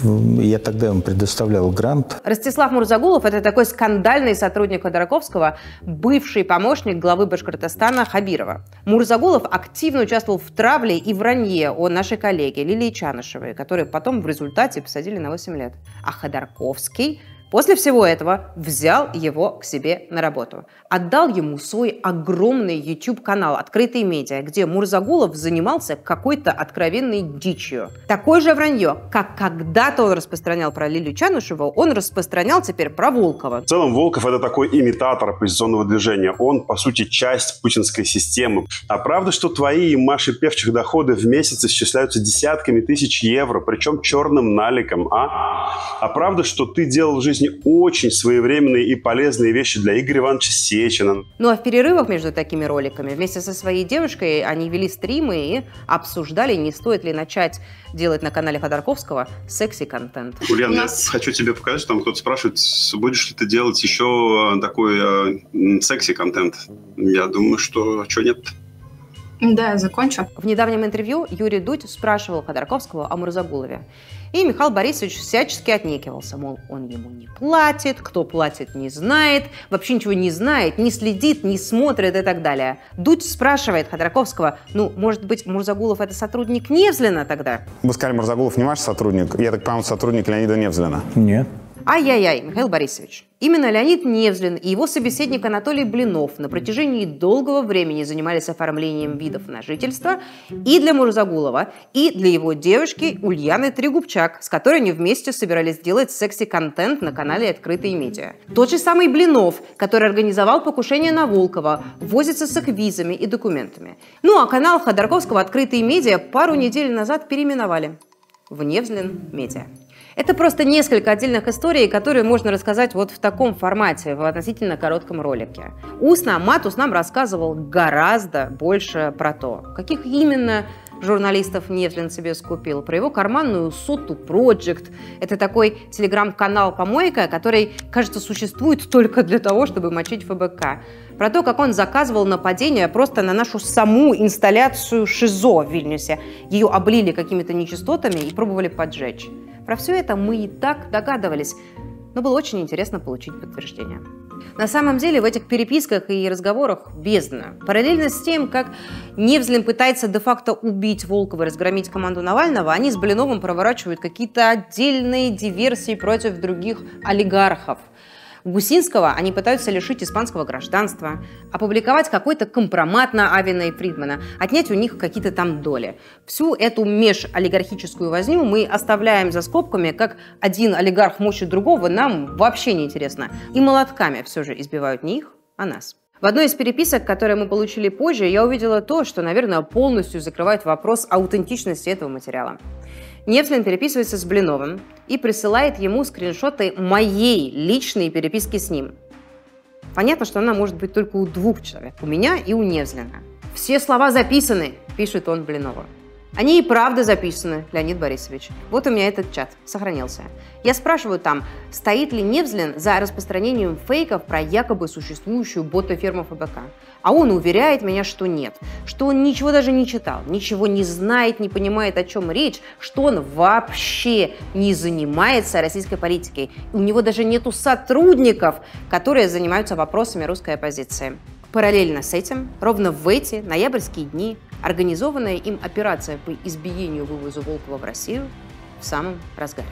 тогда ему предоставлял грант. Ростислав Мурзагулов – это такой скандальный сотрудник Ходорковского, бывший помощник главы Башкортостана Хабирова. Мурзагулов активно участвовал в травле и вранье о нашей коллеге Лилии Чанышевой, которую потом в результате посадили на 8 лет. А Ходорковский после всего этого взял его к себе на работу. Отдал ему свой огромный YouTube-канал «Открытые медиа», где Мурзагулов занимался какой-то откровенной дичью. Такое же вранье, как когда-то он распространял про Лилию Чанышеву, он распространял теперь про Волкова. В целом Волков — это такой имитатор оппозиционного движения. Он, по сути, часть путинской системы. А правда, что твои и Маши Певчих доходы в месяц исчисляются десятками тысяч евро, причем черным наликом, а? А правда, что ты делал в жизни очень своевременные и полезные вещи для Игоря Ивановича Сечина. Ну а в перерывах между такими роликами вместе со своей девушкой они вели стримы и обсуждали, не стоит ли начать делать на канале Ходорковского секси-контент. Ульяна, я хочу тебе показать, что там кто-то спрашивает, будешь ли ты делать еще такой секси-контент. Я думаю, что нет. Да, я закончу. В недавнем интервью Юрий Дудь спрашивал Ходорковского о Мурзагулове. И Михаил Борисович всячески отнекивался, мол, он ему не платит, кто платит, не знает, вообще ничего не знает, не следит, не смотрит и так далее. Дудь спрашивает Ходорковского, ну, может быть, Мурзагулов это сотрудник Невзлина тогда? Вы сказали, Мурзагулов не ваш сотрудник? Я так понимаю, сотрудник Леонида Невзлина? Нет. Ай-яй-яй, Михаил Борисович. Именно Леонид Невзлин и его собеседник Анатолий Блинов на протяжении долгого времени занимались оформлением видов на жительство и для Мурзагулова, и для его девушки Ульяны Трегубчак, с которой они вместе собирались делать секси-контент на канале «Открытые медиа». Тот же самый Блинов, который организовал покушение на Волкова, возится с их визами и документами. Ну а канал Ходорковского «Открытые медиа» пару недель назад переименовали в Невзлин Медиа. Это просто несколько отдельных историй, которые можно рассказать вот в таком формате, в относительно коротком ролике. Устно Матус нам рассказывал гораздо больше про то, каких именно журналистов Невзлин себе скупил, про его карманную соту Project. Это такой телеграм-канал-помойка, который, кажется, существует только для того, чтобы мочить ФБК. Про то, как он заказывал нападение просто на нашу саму инсталляцию ШИЗО в Вильнюсе. Ее облили какими-то нечистотами и пробовали поджечь. Про все это мы и так догадывались, но было очень интересно получить подтверждение. На самом деле в этих переписках и разговорах бездна. Параллельно с тем, как Невзлин пытается де-факто убить Волкова и разгромить команду Навального, они с Блиновым проворачивают какие-то отдельные диверсии против других олигархов. Гусинского они пытаются лишить испанского гражданства, опубликовать какой-то компромат на Авина и Фридмана, отнять у них какие-то там доли. Всю эту межолигархическую возню мы оставляем за скобками, как один олигарх мочит другого, нам вообще не интересно. И молотками все же избивают не их, а нас. В одной из переписок, которые мы получили позже, я увидела то, что, наверное, полностью закрывает вопрос аутентичности этого материала. Невзлин переписывается с Блиновым и присылает ему скриншоты моей личной переписки с ним. Понятно, что она может быть только у двух человек, у меня и у Невзлина. «Все слова записаны», – пишет он Блинову. Они и правда записаны, Леонид Борисович. Вот у меня этот чат сохранился. Я спрашиваю там, стоит ли Невзлин за распространением фейков про якобы существующую бота-ферму ФБК. А он уверяет меня, что нет, что он ничего даже не читал, ничего не знает, не понимает, о чем речь, что он вообще не занимается российской политикой. И у него даже нету сотрудников, которые занимаются вопросами русской оппозиции. Параллельно с этим, ровно в эти ноябрьские дни, организованная им операция по избиению и вывозу Волкова в Россию в самом разгаре.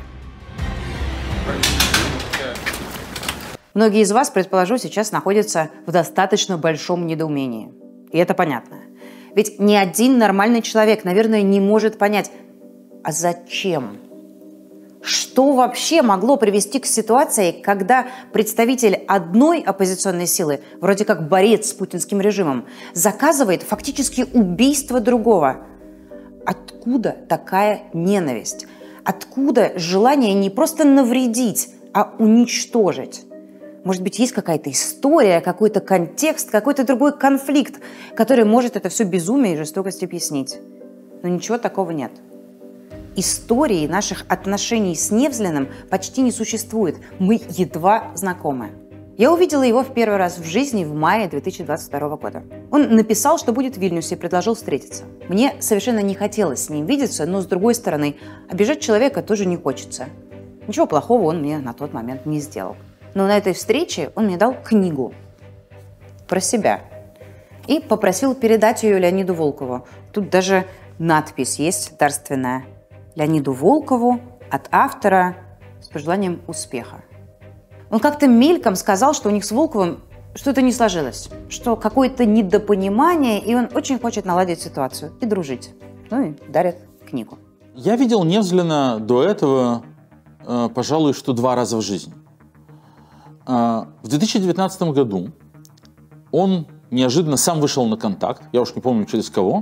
Многие из вас, предположу, сейчас находятся в достаточно большом недоумении. И это понятно. Ведь ни один нормальный человек, наверное, не может понять, а зачем? Что вообще могло привести к ситуации, когда представитель одной оппозиционной силы, вроде как борец с путинским режимом, заказывает фактически убийство другого? Откуда такая ненависть? Откуда желание не просто навредить, а уничтожить? Может быть, есть какая-то история, какой-то контекст, какой-то другой конфликт, который может это все безумие и жестокость объяснить. Но ничего такого нет. Истории наших отношений с Невзлиным почти не существует. Мы едва знакомы. Я увидела его в первый раз в жизни в мае 2022 года. Он написал, что будет в Вильнюсе, и предложил встретиться. Мне совершенно не хотелось с ним видеться, но, с другой стороны, обижать человека тоже не хочется. Ничего плохого он мне на тот момент не сделал. Но на этой встрече он мне дал книгу про себя и попросил передать ее Леониду Волкову. Тут даже надпись есть дарственная. Леониду Волкову от автора с пожеланием успеха. Он как-то мельком сказал, что у них с Волковым что-то не сложилось, что какое-то недопонимание, и он очень хочет наладить ситуацию и дружить. Ну и дарит книгу. Я видел Невзлина до этого, пожалуй, что 2 раза в жизни. В 2019 году он неожиданно сам вышел на контакт, я уж не помню через кого,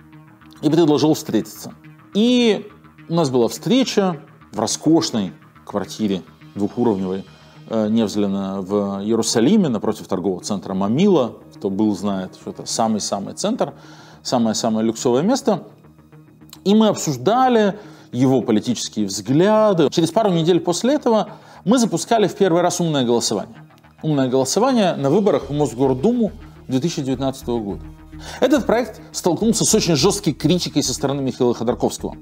и предложил встретиться. И у нас была встреча в роскошной квартире двухуровневой Невзлина в Иерусалиме напротив торгового центра Мамила. Кто был, знает, что это самый-самый центр, самое-самое люксовое место. И мы обсуждали его политические взгляды. Через пару недель после этого мы запускали в первый раз умное голосование. Умное голосование на выборах в Мосгордуму 2019 года. Этот проект столкнулся с очень жесткой критикой со стороны Михаила Ходорковского.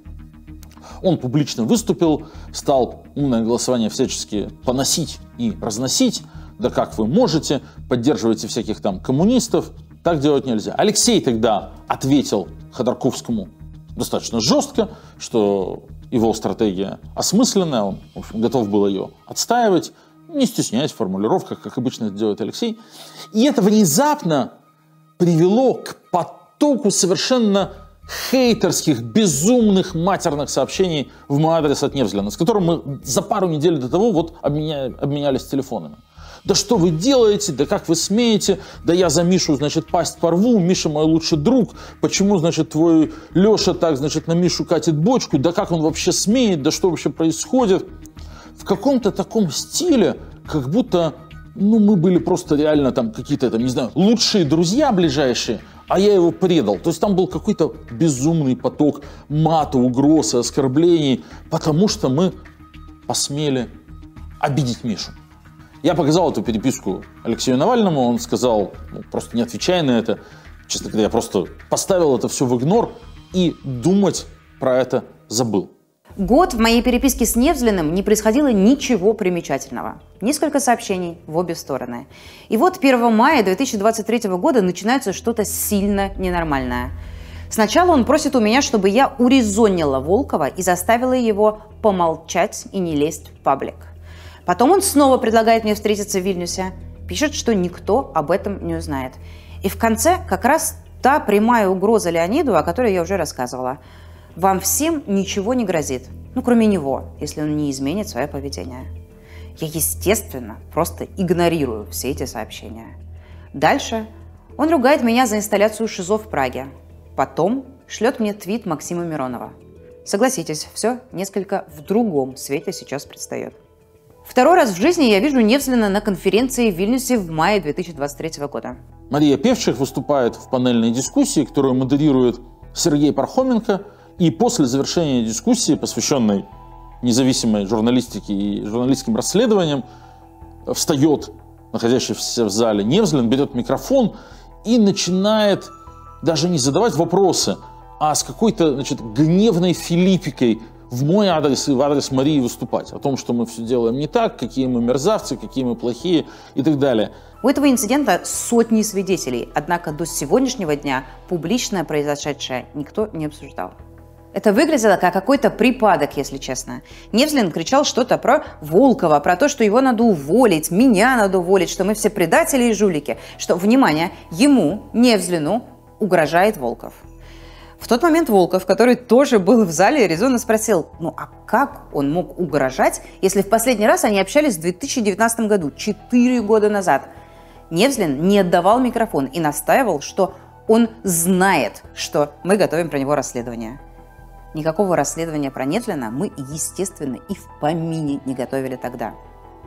Он публично выступил, стал умное голосование всячески поносить и разносить. Да как вы можете, поддерживаете всяких там коммунистов, так делать нельзя. Алексей тогда ответил Ходорковскому достаточно жестко, что его стратегия осмысленная, он, в общем, готов был ее отстаивать, не стесняясь в формулировках, как обычно это делает Алексей. И это внезапно привело к потоку совершенно хейтерских, безумных, матерных сообщений в мой адрес от Невзлина, с которым мы за пару недель до того вот обменялись телефонами. Да что вы делаете, да как вы смеете, да я за Мишу, значит, пасть порву, Миша мой лучший друг, почему, значит, твой Леша так, значит, на Мишу катит бочку, да как он вообще смеет, да что вообще происходит. В каком-то таком стиле, как будто, ну, мы были просто реально там какие-то, там, не знаю, лучшие друзья ближайшие, а я его предал. То есть там был какой-то безумный поток мата, угроз и оскорблений, потому что мы посмели обидеть Мишу. Я показал эту переписку Алексею Навальному, он сказал, ну, просто не отвечай на это. Честно говоря, я просто поставил это все в игнор и думать про это забыл. Год в моей переписке с Невзлиным не происходило ничего примечательного. Несколько сообщений в обе стороны. И вот 1 мая 2023 года начинается что-то сильно ненормальное. Сначала он просит у меня, чтобы я урезонила Волкова и заставила его помолчать и не лезть в паблик. Потом он снова предлагает мне встретиться в Вильнюсе. Пишет, что никто об этом не узнает. И в конце как раз та прямая угроза Леониду, о которой я уже рассказывала. Вам всем ничего не грозит. Ну, кроме него, если он не изменит свое поведение. Я, естественно, просто игнорирую все эти сообщения. Дальше он ругает меня за инсталляцию ШИЗО в Праге. Потом шлет мне твит Максима Миронова. Согласитесь, все несколько в другом свете сейчас предстает. Второй раз в жизни я вижу Невзлина на конференции в Вильнюсе в мае 2023 года. Мария Певчих выступает в панельной дискуссии, которую модерирует Сергей Пархоменко, И после завершения дискуссии, посвященной независимой журналистике и журналистским расследованиям, встает находящийся в зале Невзлин, берет микрофон и начинает даже не задавать вопросы, а с какой-то, значит, гневной филиппикой в мой адрес и в адрес Марии выступать. О том, что мы все делаем не так, какие мы мерзавцы, какие мы плохие и так далее. У этого инцидента сотни свидетелей, однако до сегодняшнего дня публично произошедшее никто не обсуждал. Это выглядело как какой-то припадок, если честно. Невзлин кричал что-то про Волкова, про то, что его надо уволить, меня надо уволить, что мы все предатели и жулики, что, внимание, ему, Невзлину, угрожает Волков. В тот момент Волков, который тоже был в зале, резонно спросил, ну а как он мог угрожать, если в последний раз они общались в 2019 году, 4 года назад? Невзлин не отдавал микрофон и настаивал, что он знает, что мы готовим про него расследование. Никакого расследования про Невзлина мы, естественно, и в помине не готовили тогда.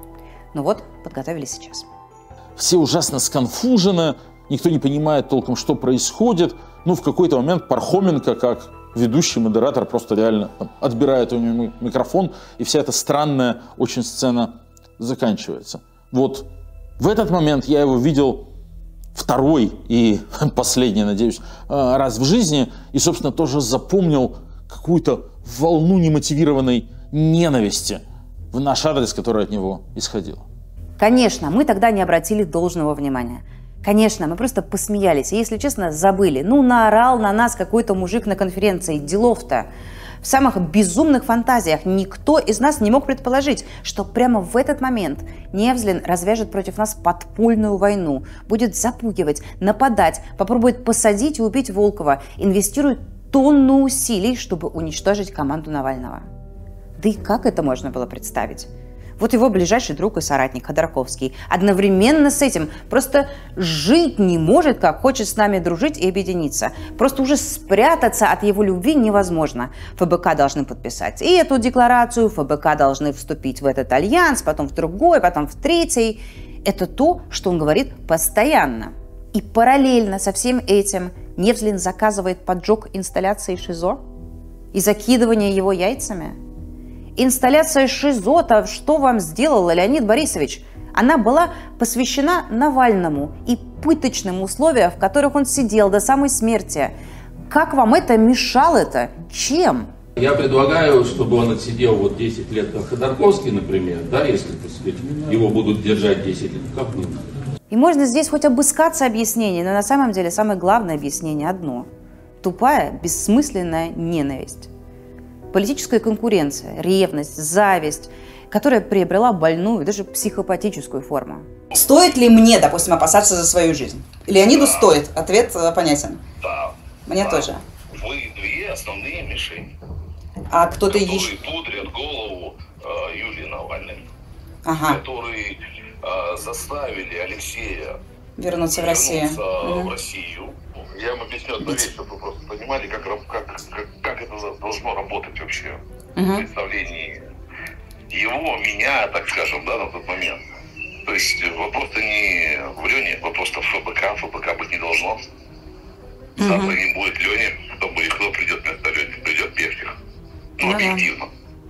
Ну вот, подготовили сейчас. Все ужасно сконфужены, никто не понимает толком, что происходит. Ну, в какой-то момент Пархоменко, как ведущий модератор, просто реально отбирает у него микрофон, и вся эта странная очень сцена заканчивается. Вот в этот момент я его видел второй и последний, надеюсь, раз в жизни, и, собственно, тоже запомнил какую-то волну немотивированной ненависти в наш адрес, которая от него исходила. Конечно, мы тогда не обратили должного внимания. Конечно, мы просто посмеялись и, если честно, забыли. Ну, наорал на нас какой-то мужик на конференции. Делов-то. В самых безумных фантазиях никто из нас не мог предположить, что прямо в этот момент Невзлин развяжет против нас подпольную войну, будет запугивать, нападать, попробует посадить и убить Волкова, инвестирует тонну усилий, чтобы уничтожить команду Навального. Да и как это можно было представить? Вот его ближайший друг и соратник Ходорковский одновременно с этим просто жить не может, как хочет с нами дружить и объединиться. Просто уже спрятаться от его любви невозможно. ФБК должны подписать и эту декларацию, ФБК должны вступить в этот альянс, потом в другой, потом в третий. Это то, что он говорит постоянно. И параллельно со всем этим Невзлин заказывает поджог инсталляции ШИЗО и закидывание его яйцами. Инсталляция ШИЗО-то что вам сделал Леонид Борисович? Она была посвящена Навальному и пыточным условиям, в которых он сидел до самой смерти. Как вам это мешало-то? Чем? Я предлагаю, чтобы он отсидел вот 10 лет, как Ходорковский, например, да, если, так сказать, его будут держать 10 лет, как не надо. И можно здесь хоть обыскаться объяснений, но на самом деле самое главное объяснение одно. Тупая, бессмысленная ненависть. Политическая конкуренция, ревность, зависть, которая приобрела больную, даже психопатическую форму. Стоит ли мне, допустим, опасаться за свою жизнь? Леониду стоит. Ответ понятен. Да. Мне тоже. Вы две основные мишени, А кто-то еще... которые пудрят голову Юлии Навальной, которые заставили Алексея вернуться в Россию. В Россию. Я вам объясню одну вещь, чтобы вы просто понимали, как это должно работать вообще в представлении его, меня, так скажем, да, на тот момент. То есть вопрос-то не в Лене, вопрос-то в ФБК быть не должно. Завтра не будет Лени, кто придет вместо Лени, придет Певчих. Ну, объективно.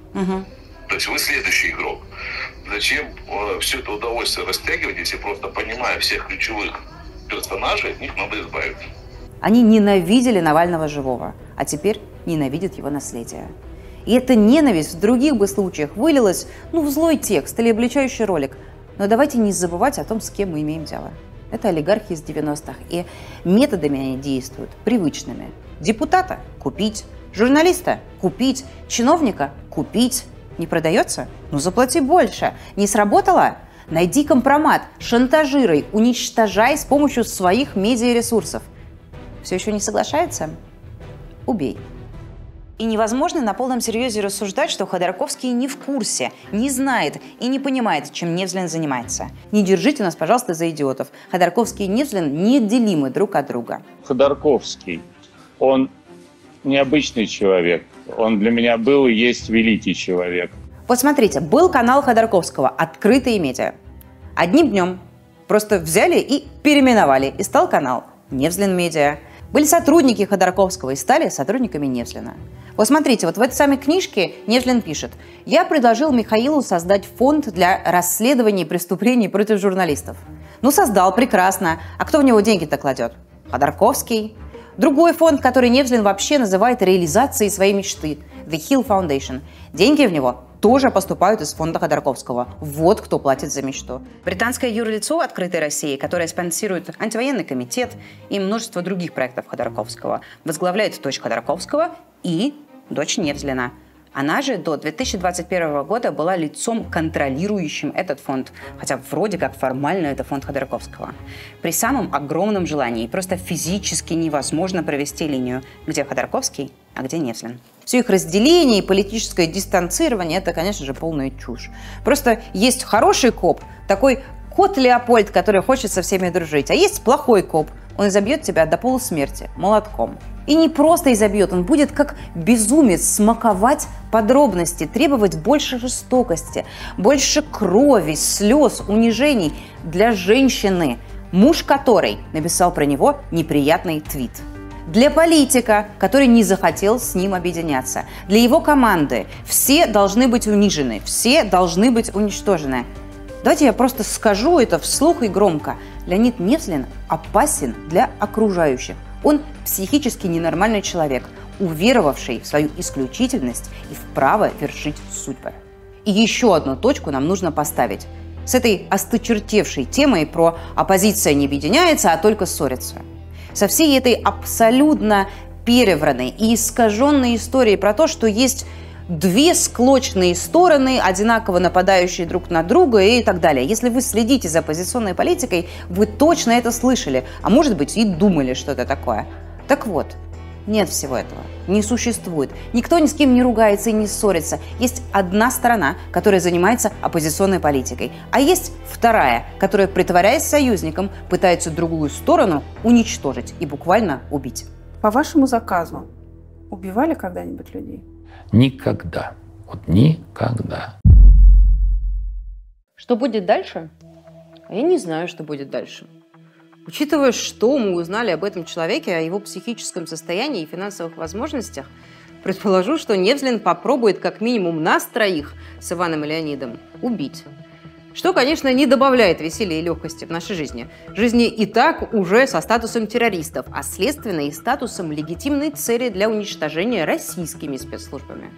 То есть вы следующий игрок. Зачем все это удовольствие растягивать, если просто понимая всех ключевых персонажей, от них надо избавиться? Они ненавидели Навального живого, а теперь ненавидят его наследие. И эта ненависть в других бы случаях вылилась, в злой текст или обличающий ролик. Но давайте не забывать о том, с кем мы имеем дело. Это олигархи из 90-х, и методами они действуют привычными. Депутата – купить, журналиста – купить, чиновника – купить. Не продается? Заплати больше. Не сработало? Найди компромат, шантажируй, уничтожай с помощью своих медиаресурсов. Все еще не соглашается? Убей. И невозможно на полном серьезе рассуждать, что Ходорковский не в курсе, не знает и не понимает, чем Невзлин занимается. Не держите нас, пожалуйста, за идиотов. Ходорковский и Невзлин неотделимы друг от друга. Ходорковский, он необычный человек. Он для меня был и есть великий человек. Вот смотрите, был канал Ходорковского «Открытые медиа». Одним днем просто взяли и переименовали, и стал канал Невзлин Медиа. Были сотрудники Ходорковского и стали сотрудниками Невзлина. Вот смотрите, вот в этой самой книжке Невзлин пишет: «Я предложил Михаилу создать фонд для расследования преступлений против журналистов». Ну, создал, прекрасно. А кто в него деньги-то кладет? Ходорковский. Другой фонд, который Невзлин вообще называет реализацией своей мечты – The Hill Foundation. Деньги в него тоже поступают из фонда Ходорковского. Вот кто платит за мечту. Британское юрлицо «Открытой России», которое спонсирует антивоенный комитет и множество других проектов Ходорковского, возглавляет дочь Ходорковского и дочь Невзлина. Она же до 2021 года была лицом, контролирующим этот фонд, хотя вроде как формально это фонд Ходорковского. При самом огромном желании просто физически невозможно провести линию, где Ходорковский, а где Невзлин. Все их разделение и политическое дистанцирование – это, конечно же, полная чушь. Просто есть хороший коп, такой кот Леопольд, который хочет со всеми дружить, а есть плохой коп, он изобьет тебя до полусмерти молотком. И не просто изобьет, он будет как безумец смаковать подробности, требовать больше жестокости, больше крови, слез, унижений для женщины, муж которой написал про него неприятный твит. Для политика, который не захотел с ним объединяться. Для его команды. Все должны быть унижены, все должны быть уничтожены. Давайте я просто скажу это вслух и громко. Леонид Невзлин опасен для окружающих. Он психически ненормальный человек, уверовавший в свою исключительность и в право вершить судьбы. И еще одну точку нам нужно поставить. С этой осточертевшей темой про «оппозиция не объединяется, а только ссорится». Со всей этой абсолютно перевранной и искаженной историей про то, что есть две склочные стороны, одинаково нападающие друг на друга и так далее. Если вы следите за оппозиционной политикой, вы точно это слышали, а может быть и думали, что это такое. Так вот, нет всего этого, не существует. Никто ни с кем не ругается и не ссорится. Есть одна сторона, которая занимается оппозиционной политикой, а есть вторая, которая, притворяясь союзником, пытается другую сторону уничтожить и буквально убить. По вашему заказу убивали когда-нибудь людей? Никогда. Вот никогда. Что будет дальше? Я не знаю, что будет дальше. Учитывая, что мы узнали об этом человеке, о его психическом состоянии и финансовых возможностях, предположу, что Невзлин попробует как минимум нас троих с Иваном и Леонидом убить. Что, конечно, не добавляет веселья и легкости в нашей жизни. Жизни и так уже со статусом террористов, а следственно и статусом легитимной цели для уничтожения российскими спецслужбами.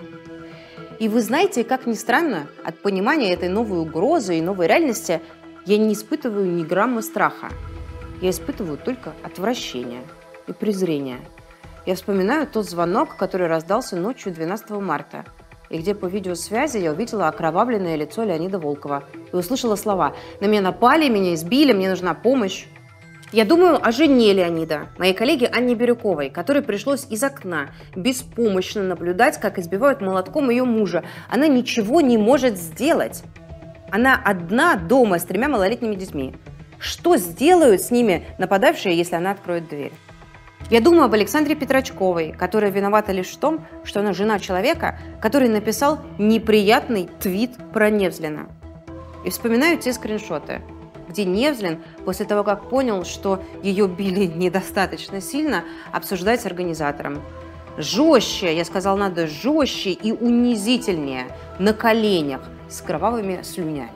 И вы знаете, как ни странно, от понимания этой новой угрозы и новой реальности я не испытываю ни грамма страха. Я испытываю только отвращение и презрение. Я вспоминаю тот звонок, который раздался ночью 12 марта, и где по видеосвязи я увидела окровавленное лицо Леонида Волкова и услышала слова: «На меня напали, меня избили, мне нужна помощь». Я думаю о жене Леонида, моей коллеге Анне Бирюковой, которой пришлось из окна беспомощно наблюдать, как избивают молотком ее мужа. Она ничего не может сделать. Она одна дома с 3 малолетними детьми. Что сделают с ними нападавшие, если она откроет дверь? Я думаю об Александре Петрачковой, которая виновата лишь в том, что она жена человека, который написал неприятный твит про Невзлина. И вспоминаю те скриншоты, где Невзлин, после того, как понял, что ее били недостаточно сильно, обсуждает с организатором. Жестче, я сказал, надо жестче и унизительнее, на коленях, с кровавыми слюнями.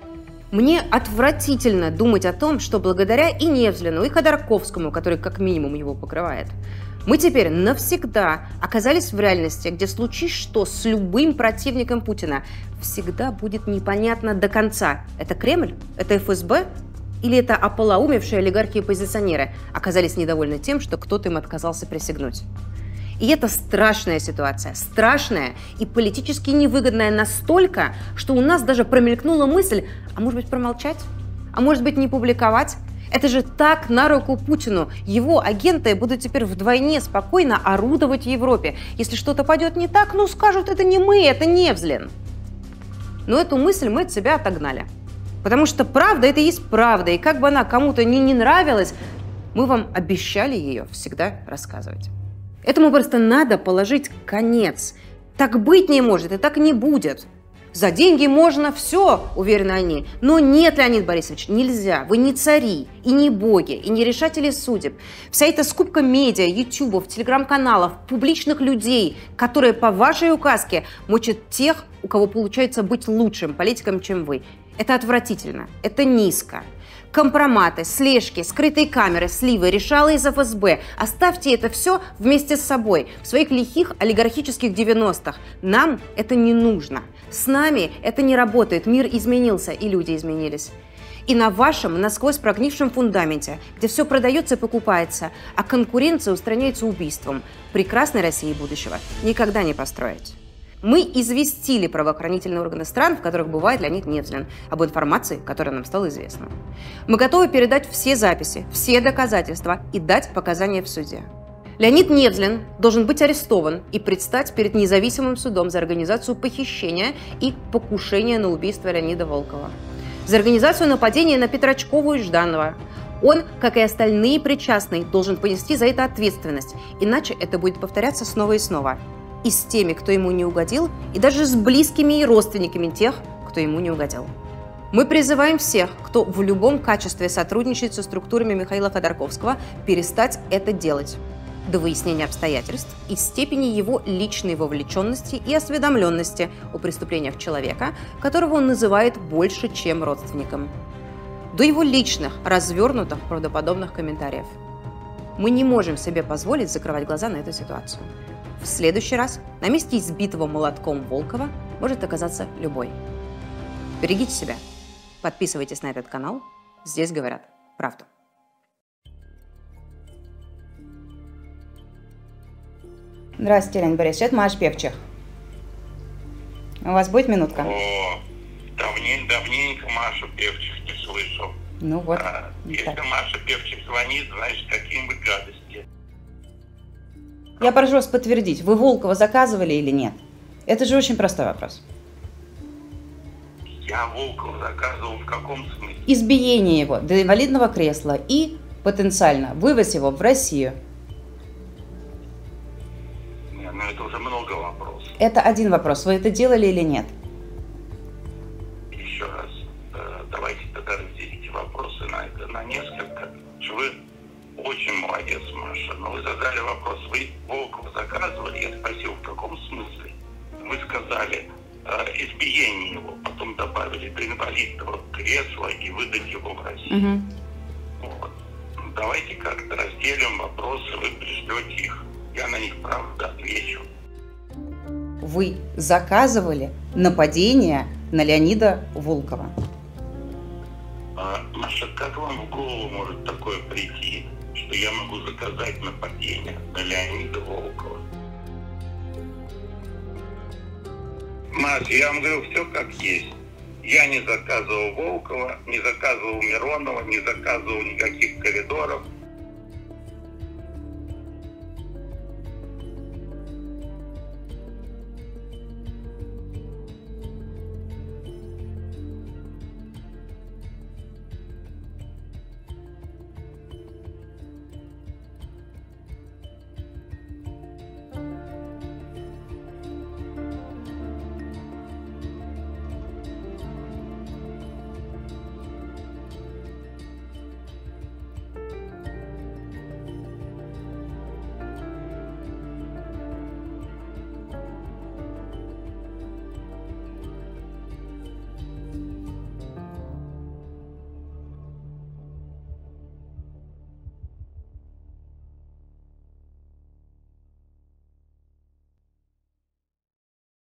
Мне отвратительно думать о том, что благодаря и Невзлину, и Ходорковскому, который как минимум его покрывает, мы теперь навсегда оказались в реальности, где случись что с любым противником Путина, всегда будет непонятно до конца. Это Кремль? Это ФСБ? Или это ополоумевшие олигархи и оппозиционеры оказались недовольны тем, что кто-то им отказался присягнуть? И это страшная ситуация, страшная и политически невыгодная настолько, что у нас даже промелькнула мысль, а может быть промолчать, а может быть не публиковать. Это же так на руку Путину. Его агенты будут теперь вдвойне спокойно орудовать в Европе. Если что-то пойдет не так, ну скажут, это не мы, это Невзлин. Но эту мысль мы от себя отогнали. Потому что правда – это и есть правда. И как бы она кому-то не нравилась, мы вам обещали ее всегда рассказывать. Этому просто надо положить конец. Так быть не может и так не будет. За деньги можно все, уверены они. Но нет, Леонид Борисович, нельзя. Вы не цари, и не боги, и не решатели судеб. Вся эта скупка медиа, ютубов, телеграм-каналов, публичных людей, которые по вашей указке мочат тех, у кого получается быть лучшим политиком, чем вы. Это отвратительно, это низко. Компроматы, слежки, скрытые камеры, сливы, решалы из ФСБ. Оставьте это все вместе с собой, в своих лихих олигархических 90-х. Нам это не нужно. С нами это не работает. Мир изменился, и люди изменились. И на вашем насквозь прогнившем фундаменте, где все продается и покупается, а конкуренция устраняется убийством, прекрасной России будущего никогда не построить. Мы известили правоохранительные органы стран, в которых бывает Леонид Невзлин, об информации, которая нам стала известна. Мы готовы передать все записи, все доказательства и дать показания в суде. Леонид Невзлин должен быть арестован и предстать перед независимым судом за организацию похищения и покушения на убийство Леонида Волкова, за организацию нападения на Петрачкову и Жданова. Он, как и остальные причастные, должен понести за это ответственность, иначе это будет повторяться снова и снова. И с теми, кто ему не угодил, и даже с близкими и родственниками тех, кто ему не угодил. Мы призываем всех, кто в любом качестве сотрудничает со структурами Михаила Ходорковского, перестать это делать до выяснения обстоятельств и степени его личной вовлеченности и осведомленности о преступлениях человека, которого он называет больше, чем родственником, до его личных, развернутых, правдоподобных комментариев. Мы не можем себе позволить закрывать глаза на эту ситуацию. В следующий раз на месте избитого молотком Волкова может оказаться любой. Берегите себя. Подписывайтесь на этот канал. Здесь говорят правду. Здравствуйте, Леонид Борисович. Это Маша Певчих. У вас будет минутка? О, давненько Машу Певчих не слышал. Ну вот. Если Маша Певчих звонит, значит, какие-нибудь гадости. Я прошу вас подтвердить, вы Волкова заказывали или нет? Это же очень простой вопрос. Я Волкова заказывал в каком смысле? Избиение его до инвалидного кресла и, потенциально, вывоз его в Россию. Нет, ну это уже много вопросов. Это один вопрос. Вы это делали или нет? Еще раз, давайте тогда разделите вопросы на несколько. Вы очень молодец, Маша, но вы задали вопрос, вы Волкова заказывали? Я спросил, в каком смысле? Вы сказали избиение его, потом добавили до инвалидного кресла и выдать его в Россию. Вот. Давайте как-то разделим вопросы, вы пришлете их, я на них правда отвечу. Вы заказывали нападение на Леонида Волкова? Маша, как вам в голову может такое прийти, что я могу заказать нападение на Леонида Волкова? Маша, я вам говорю все как есть. Я не заказывал Волкова, не заказывал Миронова, не заказывал никаких коридоров.